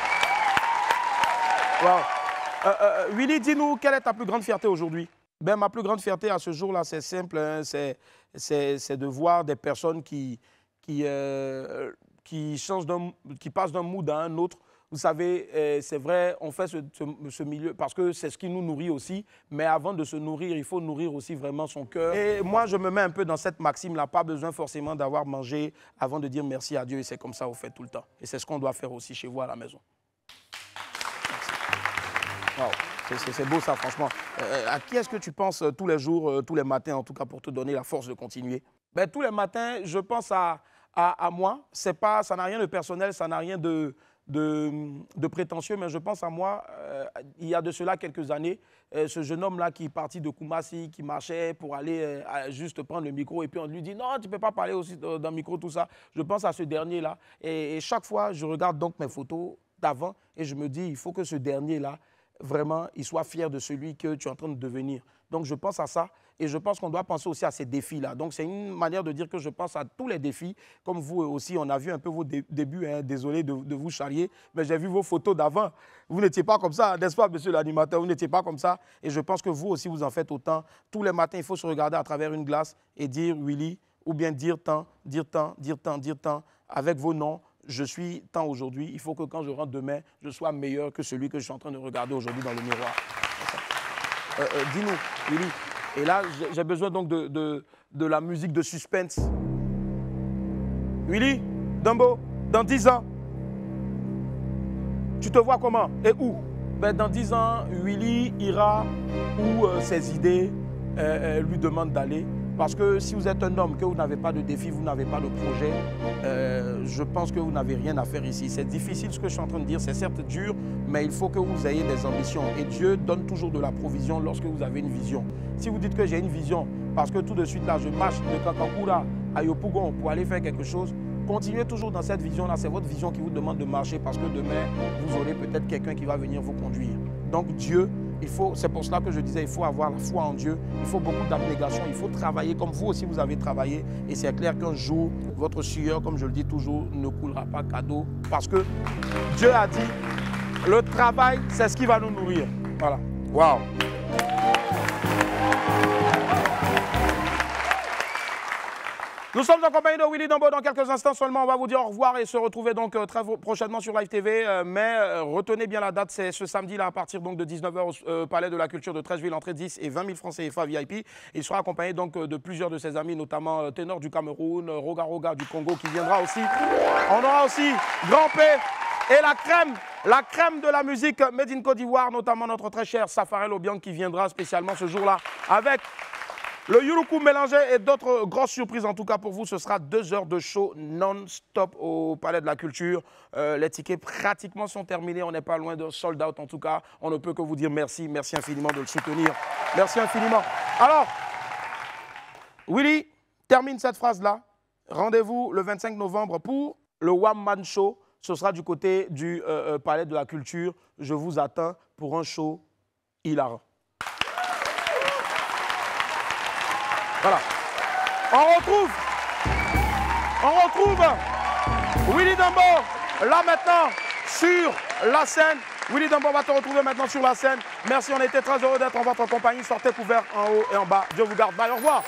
Wow. Euh, euh, Willy, dis-nous, quelle est ta plus grande fierté aujourd'hui? Ben, ma plus grande fierté à ce jour-là, c'est simple, hein, c'est de voir des personnes qui, qui, euh, qui, changent qui passent d'un mood à un autre. Vous savez, euh, c'est vrai, on fait ce, ce, ce milieu parce que c'est ce qui nous nourrit aussi, mais avant de se nourrir, il faut nourrir aussi vraiment son cœur. Et moi, je me mets un peu dans cette maxime-là, pas besoin forcément d'avoir mangé avant de dire merci à Dieu, et c'est comme ça, vous faites tout le temps. Et c'est ce qu'on doit faire aussi chez vous à la maison. Wow. C'est beau ça, franchement. Euh, à qui est-ce que tu penses euh, tous les jours, euh, tous les matins, en tout cas, pour te donner la force de continuer? Ben, tous les matins, je pense à, à, à moi. Pas, ça n'a rien de personnel, ça n'a rien de, de, de prétentieux, mais je pense à moi. Euh, il y a de cela quelques années, euh, ce jeune homme-là qui est parti de Koumassi, qui marchait pour aller euh, juste prendre le micro, et puis on lui dit « Non, tu ne peux pas parler aussi dans le micro, tout ça. » Je pense à ce dernier-là. Et, et chaque fois, je regarde donc mes photos d'avant, et je me dis « Il faut que ce dernier-là, vraiment, il soit fier de celui que tu es en train de devenir. » Donc, je pense à ça et je pense qu'on doit penser aussi à ces défis-là. Donc, c'est une manière de dire que je pense à tous les défis. Comme vous aussi, on a vu un peu vos dé débuts. Hein, désolé de, de vous charrier, mais j'ai vu vos photos d'avant. Vous n'étiez pas comme ça, n'est-ce pas, monsieur l'animateur? Vous n'étiez pas comme ça. Et je pense que vous aussi, vous en faites autant. Tous les matins, il faut se regarder à travers une glace et dire Willy, ou bien dire tant, dire tant, dire tant, dire tant, avec vos noms. Je suis tant aujourd'hui, il faut que quand je rentre demain, je sois meilleur que celui que je suis en train de regarder aujourd'hui dans le miroir. Euh, euh, Dis-nous, Willy, et là, j'ai besoin donc de, de, de la musique de suspense. Willy, Dambo, dans dix ans, tu te vois comment et où? Ben, dans dix ans, Willy ira où euh, ses idées euh, euh, lui demandent d'aller. Parce que si vous êtes un homme, que vous n'avez pas de défi, vous n'avez pas de projet, euh, je pense que vous n'avez rien à faire ici. C'est difficile ce que je suis en train de dire, c'est certes dur, mais il faut que vous ayez des ambitions. Et Dieu donne toujours de la provision lorsque vous avez une vision. Si vous dites que j'ai une vision, parce que tout de suite là, je marche de Kankakura à Yopougon pour aller faire quelque chose, continuez toujours dans cette vision-là. C'est votre vision qui vous demande de marcher parce que demain, vous aurez peut-être quelqu'un qui va venir vous conduire. Donc Dieu, c'est pour cela que je disais, il faut avoir la foi en Dieu, il faut beaucoup d'abnégation, il faut travailler comme vous aussi vous avez travaillé. Et c'est clair qu'un jour, votre sueur, comme je le dis toujours, ne coulera pas cadeau. Parce que Dieu a dit, le travail, c'est ce qui va nous nourrir. Voilà. Waouh! Nous sommes en compagnie de Willy Dambo. Dans quelques instants seulement, on va vous dire au revoir et se retrouver donc euh, très prochainement sur Live T V. Euh, mais euh, retenez bien la date, c'est ce samedi-là à partir donc de dix-neuf heures au euh, Palais de la Culture de Treichville, entrée dix et vingt mille francs C F A V I P. Il sera accompagné donc de plusieurs de ses amis, notamment euh, Ténor du Cameroun, Roga Roga du Congo qui viendra aussi. On aura aussi Grand P et la crème, la crème de la musique Made in Côte d'Ivoire, notamment notre très cher Safarel Obiang qui viendra spécialement ce jour-là avec le Yuruku mélangé et d'autres grosses surprises. En tout cas, pour vous, ce sera deux heures de show non-stop au Palais de la Culture. Euh, les tickets pratiquement sont terminés. On n'est pas loin de sold out. En tout cas, on ne peut que vous dire merci. Merci infiniment de le soutenir. Merci infiniment. Alors, Willy, termine cette phrase-là. Rendez-vous le vingt-cinq novembre pour le One Man Show, ce sera du côté du euh, Palais de la Culture. Je vous attends pour un show hilarant. Voilà. On retrouve, on retrouve Willy Dembo, là maintenant, sur la scène. Willy Dembo va te retrouver maintenant sur la scène. Merci, on était très heureux d'être en votre compagnie. Sortez couverts en haut et en bas. Dieu vous garde. Bye, au revoir.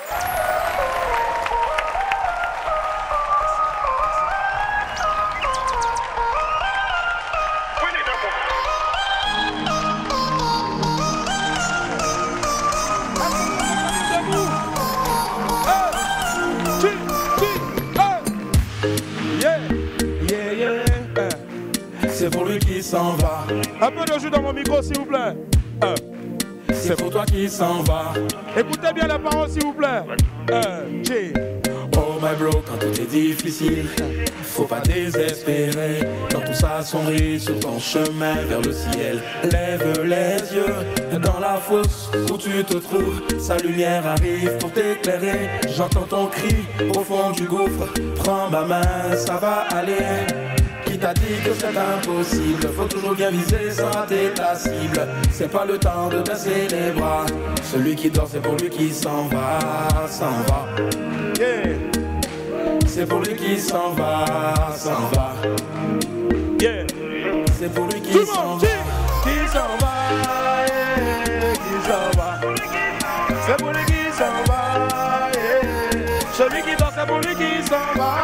C'est pour lui qui s'en va. Un peu de jus dans mon micro, s'il vous plaît. Euh. C'est pour toi qui s'en va. Écoutez bien la parole, s'il vous plaît. Euh. G. Oh my bro, quand tout est difficile, faut pas désespérer. Quand tout s'assombrit sur ton chemin vers le ciel, lève les yeux dans la fosse où tu te trouves. Sa lumière arrive pour t'éclairer. J'entends ton cri au fond du gouffre. Prends ma main, ça va aller. Qui t'a dit que c'est impossible? Faut toujours bien viser sans rater ta cible. C'est pas le temps de baisser les bras. Celui qui dort, c'est pour lui qui s'en va, s'en va. Yeah. C'est pour lui qui s'en va, s'en va. Yeah. C'est pour lui qui s'en va, qui s'en va, yeah. Qui s'en va. C'est pour lui qui s'en va, yeah. Celui qui dort, c'est pour lui qui s'en va.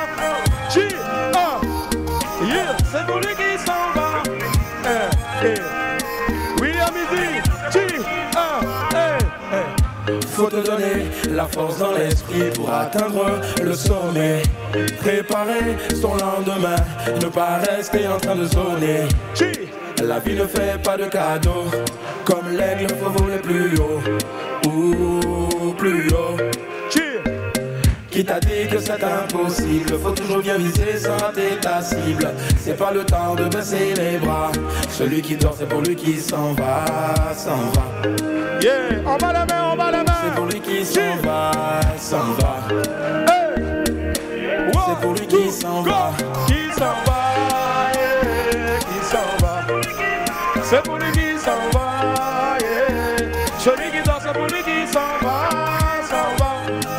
Yeah, c'est pour lui qui s'en va. Eh, eh. William Izzy, G, A, eh, eh. Faut te donner la force dans l'esprit pour atteindre le sommet. Préparer son lendemain, ne pas rester en train de zoner. G. La vie ne fait pas de cadeaux. Comme l'aigle, faut voler plus haut. Ou plus haut. Qui t'a dit que c'est impossible? Faut toujours bien viser sans rater ta cible. C'est pas le temps de baisser les bras. Celui qui dort, c'est pour lui qui s'en va, s'en va. Yeah, on va la main, on va la main. C'est pour lui qui s'en va, s'en va. Hey. C'est pour lui qui s'en va, qui s'en va, yeah. Qui s'en va. C'est pour lui qui s'en va, yeah. Celui qui dort, c'est pour lui qui s'en va, s'en va.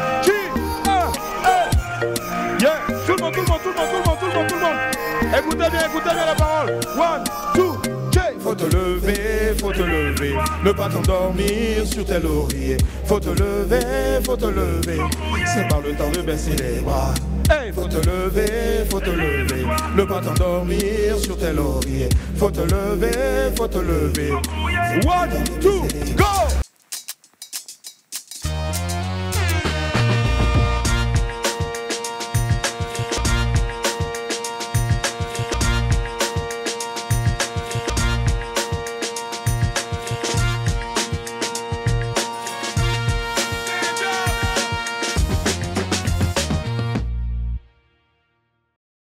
Tout le monde, tout le monde, tout le monde, tout le monde, tout le monde, tout le monde. Écoutez bien, écoutez bien la parole. One, two, three. Faut te lever, faut te lever. Ne pas t'endormir sur tes lauriers. Faut te lever, faut te lever. C'est pas le temps de baisser les bras. Hey, faut te lever, faut te lever. Ne pas t'endormir sur tes lauriers. Faut te lever, faut te lever. One, two, go!